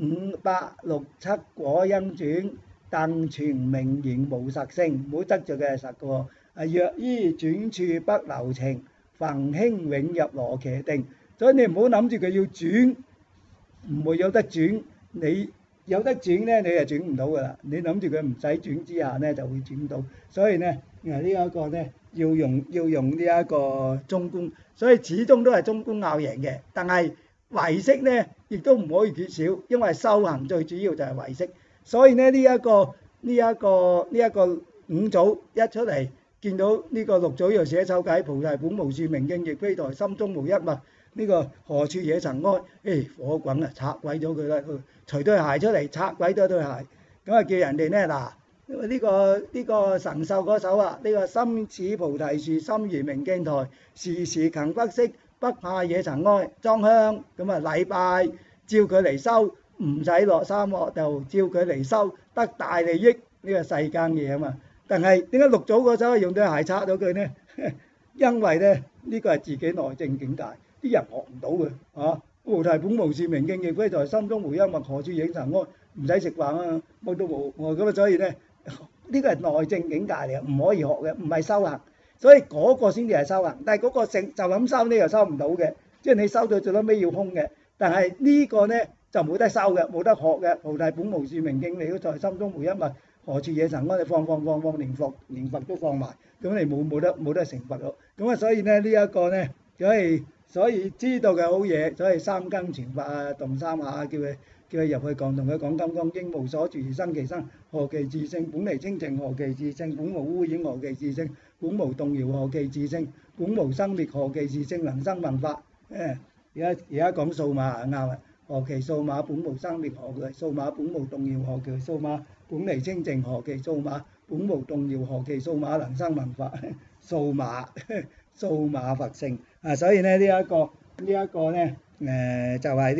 ，587果因轉，鄧傳明言無實性，唔好執著嘅係實嘅喎。若依轉處不留情，焚興永入羅伽定。所以你唔好諗住佢要轉，唔會有得轉。你有得轉咧，你就轉唔到噶啦。你諗住佢唔使轉之下咧，就會轉到。所以咧，呢一個咧要用呢一個中觀，所以始終都係中觀拗贏嘅。但係唯識咧，亦都唔可以缺少，因為修行最主要就係唯識。所以咧呢一個五祖一出嚟。見到呢個六祖又寫手解菩提本無樹，明鏡亦非台，心中無一物，呢個何處惹塵埃？火滾啊，拆毀咗佢啦！除對鞋出嚟，拆毀咗對鞋。咁啊叫人哋咧嗱，呢個神秀嗰首啊，呢個心似菩提樹，心如明鏡台，時時勤不息，不怕惹塵埃。裝香咁啊禮拜，照佢嚟修，唔使落三惡道，照佢嚟修，得大利益。呢個世間嘢啊嘛。但係點解六祖嗰首用對鞋拆咗佢呢？因為咧呢個係自己內證境界，啲人學唔到嘅嚇。菩提本無樹，明鏡亦非台，心中無一物，何處惹塵埃？唔使食飯啊，乜都冇。咁啊，所以咧呢個係內證境界嚟嘅，唔可以學嘅，唔係修行。所以嗰個先至係修行。但係嗰個就咁修，你又收唔到嘅，即係你收到最撚尾要空嘅。但係呢個咧就冇得收嘅，冇得學嘅。菩提本無樹，明鏡亦非台，心中無一物。何處惹塵埃？你放，連佛都放埋，咁你冇得成佛咯。咁啊，所以咧呢一個咧，所以知道嘅好嘢，所以三更傳法啊，動三下，叫佢入去講，同佢講金剛經，應無所住而生其身，何其自性，本嚟清淨，何其自性，本無污染，何其自性，本無動搖，何其自性，本無生滅，何其自性，能生聞法。而家講數碼啱啊！何其數碼本無生滅，何其數碼本無動搖，何其數碼本嚟清淨，何其數碼本無動搖，何其數碼能生聞法。數碼佛性啊！所以咧呢一個咧就係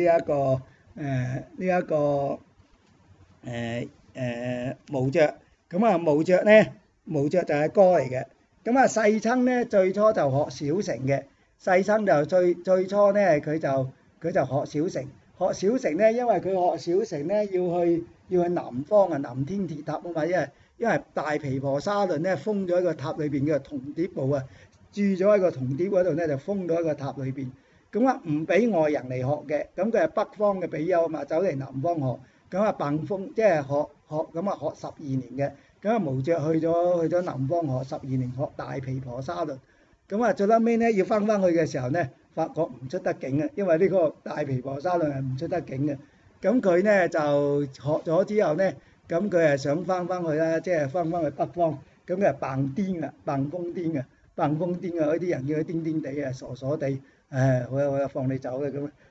無著。咁啊無著咧，無著就係歌嚟嘅。咁啊世親咧最初就學小乘嘅，世親就最初咧佢就學小乘。學小乘咧，因為佢學小乘咧要去南方啊，南天鐵塔啊嘛，因為大毗婆沙論咧封咗喺個塔裏邊嘅銅碟部啊，住咗喺個銅碟嗰度咧就封咗喺個塔裏邊，咁啊唔俾外人嚟學嘅，咁佢係北方嘅比丘啊嘛，走嚟南方學，咁啊棒風即係學咁啊學12年嘅，咁啊無著去咗南方學12年，學大毗婆沙論，咁啊最撚尾咧要翻去嘅時候咧，發覺唔出得境啊，因為呢個大毗婆沙論係唔出得境嘅。咁佢咧就學咗之後咧，咁佢係想翻去啦，即係翻去北方。咁佢係扮癲啊，扮瘋癲啊，嗰啲人叫佢癲癲地啊，傻傻地，好啊放你走啦咁。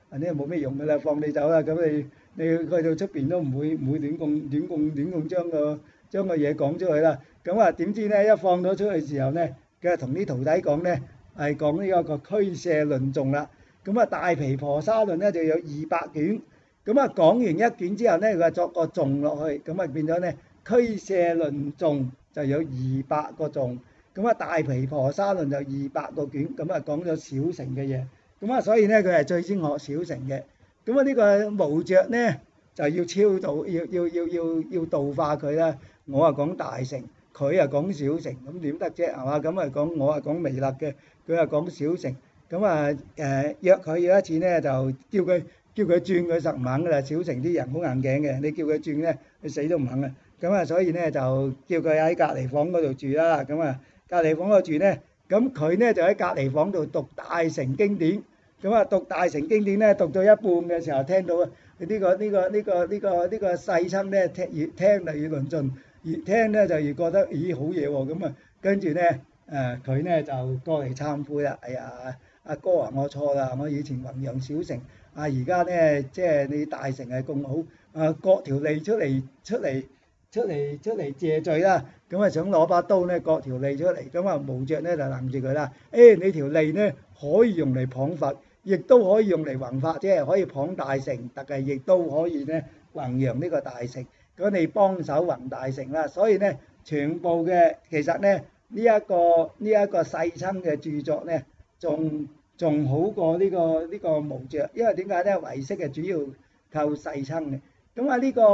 呢個冇咩用㗎啦，放你走啦。咁你去到出邊都唔會亂咁將個嘢講出去啦。咁啊點知咧一放咗出去時候咧，佢就同啲徒弟講咧係講呢一個俱舍論頌啦。咁啊大毗婆沙論咧就有200卷。咁啊講完一卷之後咧，佢作個頌落去，咁啊變咗咧俱舍論頌就有200個頌。咁啊大毗婆沙論就200個卷，咁啊講咗小乘嘅嘢。咁啊所以咧佢係最先學小乘嘅。咁啊呢個無著咧就要超度，要度化佢啦。我啊講大乘，佢啊講小乘，咁點得啫係嘛？咁啊講我啊講彌勒嘅，佢啊講小乘。咁啊約佢有一次咧就叫佢轉，佢實唔肯㗎啦。小乘啲人好硬頸嘅，你叫佢轉咧，佢死都唔肯啊。咁啊所以咧就叫佢喺隔離房嗰度住啦。咁啊隔離房嗰度住咧，咁佢咧就喺隔離房度讀大乘經典。咁啊讀大乘經典咧，讀到一半嘅時候聽到呢個世親咧越聽就越論盡，越聽咧就越覺得咦好嘢喎。咁啊跟住咧佢咧就過嚟懺悔啦。哎呀阿哥啊，我錯啦，我以前弘揚小乘，而家咧即係你大乘係咁好，割條脷出嚟謝罪啦。咁啊想攞把刀咧割條脷出嚟，咁啊無著咧就攔住佢啦。你條脷咧可以用嚟謗佛，亦都可以用嚟弘法，即係可以謗大乘，但係亦都可以咧弘揚呢個大乘。咁你幫手弘大乘啦。所以咧全部嘅其實咧呢一個世親嘅著作咧，仲好過呢個無著，因為點解咧？唯識係主要靠世親嘅。咁啊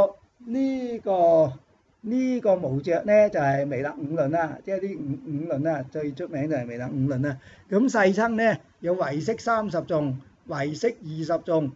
呢個無著咧就係彌勒五論啦，即係呢五論啦，最出名就係彌勒五論啦。咁世親咧有唯識30頌，唯識20頌，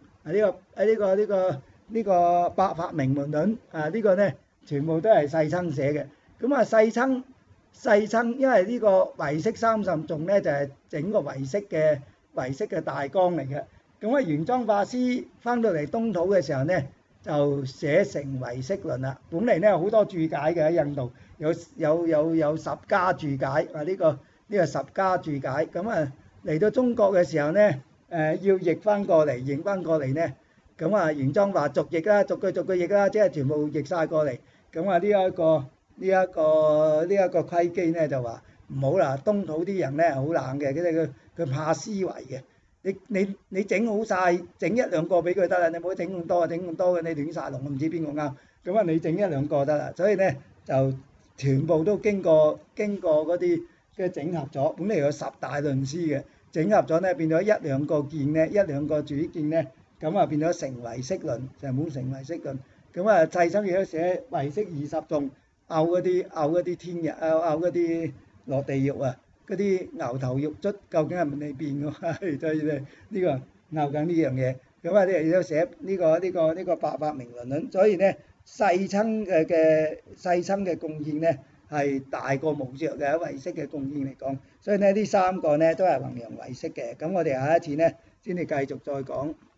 呢個百法明門論呢個咧全部都係世親寫嘅。咁啊世親因為呢個唯識30頌咧就係整個唯識嘅大綱嚟嘅。咁啊玄奘法師翻到嚟東土嘅時候咧，就寫成唯識論啦。本嚟咧好多注解嘅，喺印度有10家注解，呢個10家注解。咁啊嚟到中國嘅時候咧，要譯翻過嚟咧，咁啊玄奘話逐譯啦，逐句譯啦，即係全部譯晒過嚟。咁啊呢一個規基咧就話唔好啦，東土啲人咧好冷嘅，佢怕思維嘅。你整好晒，整一兩個俾佢得啦，你唔好整咁多嘅你亂晒龍，我唔知邊個啱。咁啊你整一兩個得啦。所以咧就全部都經過嗰啲嘅整合咗。本嚟有10大論師嘅，整合咗咧變咗一兩個見咧，一兩個主見咧，咁啊變咗成唯識論，就冇成唯識論。咁啊世親亦都寫唯識20頌，拗嗰啲天人拗嗰啲落地獄啊，嗰啲牛頭肉卒究竟係咪你變㗎？所以咧呢個拗緊呢樣嘢。咁啊啲亦都寫呢個百法明門論。所以咧世親嘅貢獻咧係大過無著嘅，喺唯識嘅貢獻嚟講。所以咧呢3個咧都係弘揚唯識嘅。咁我哋下一次咧先至繼續再講。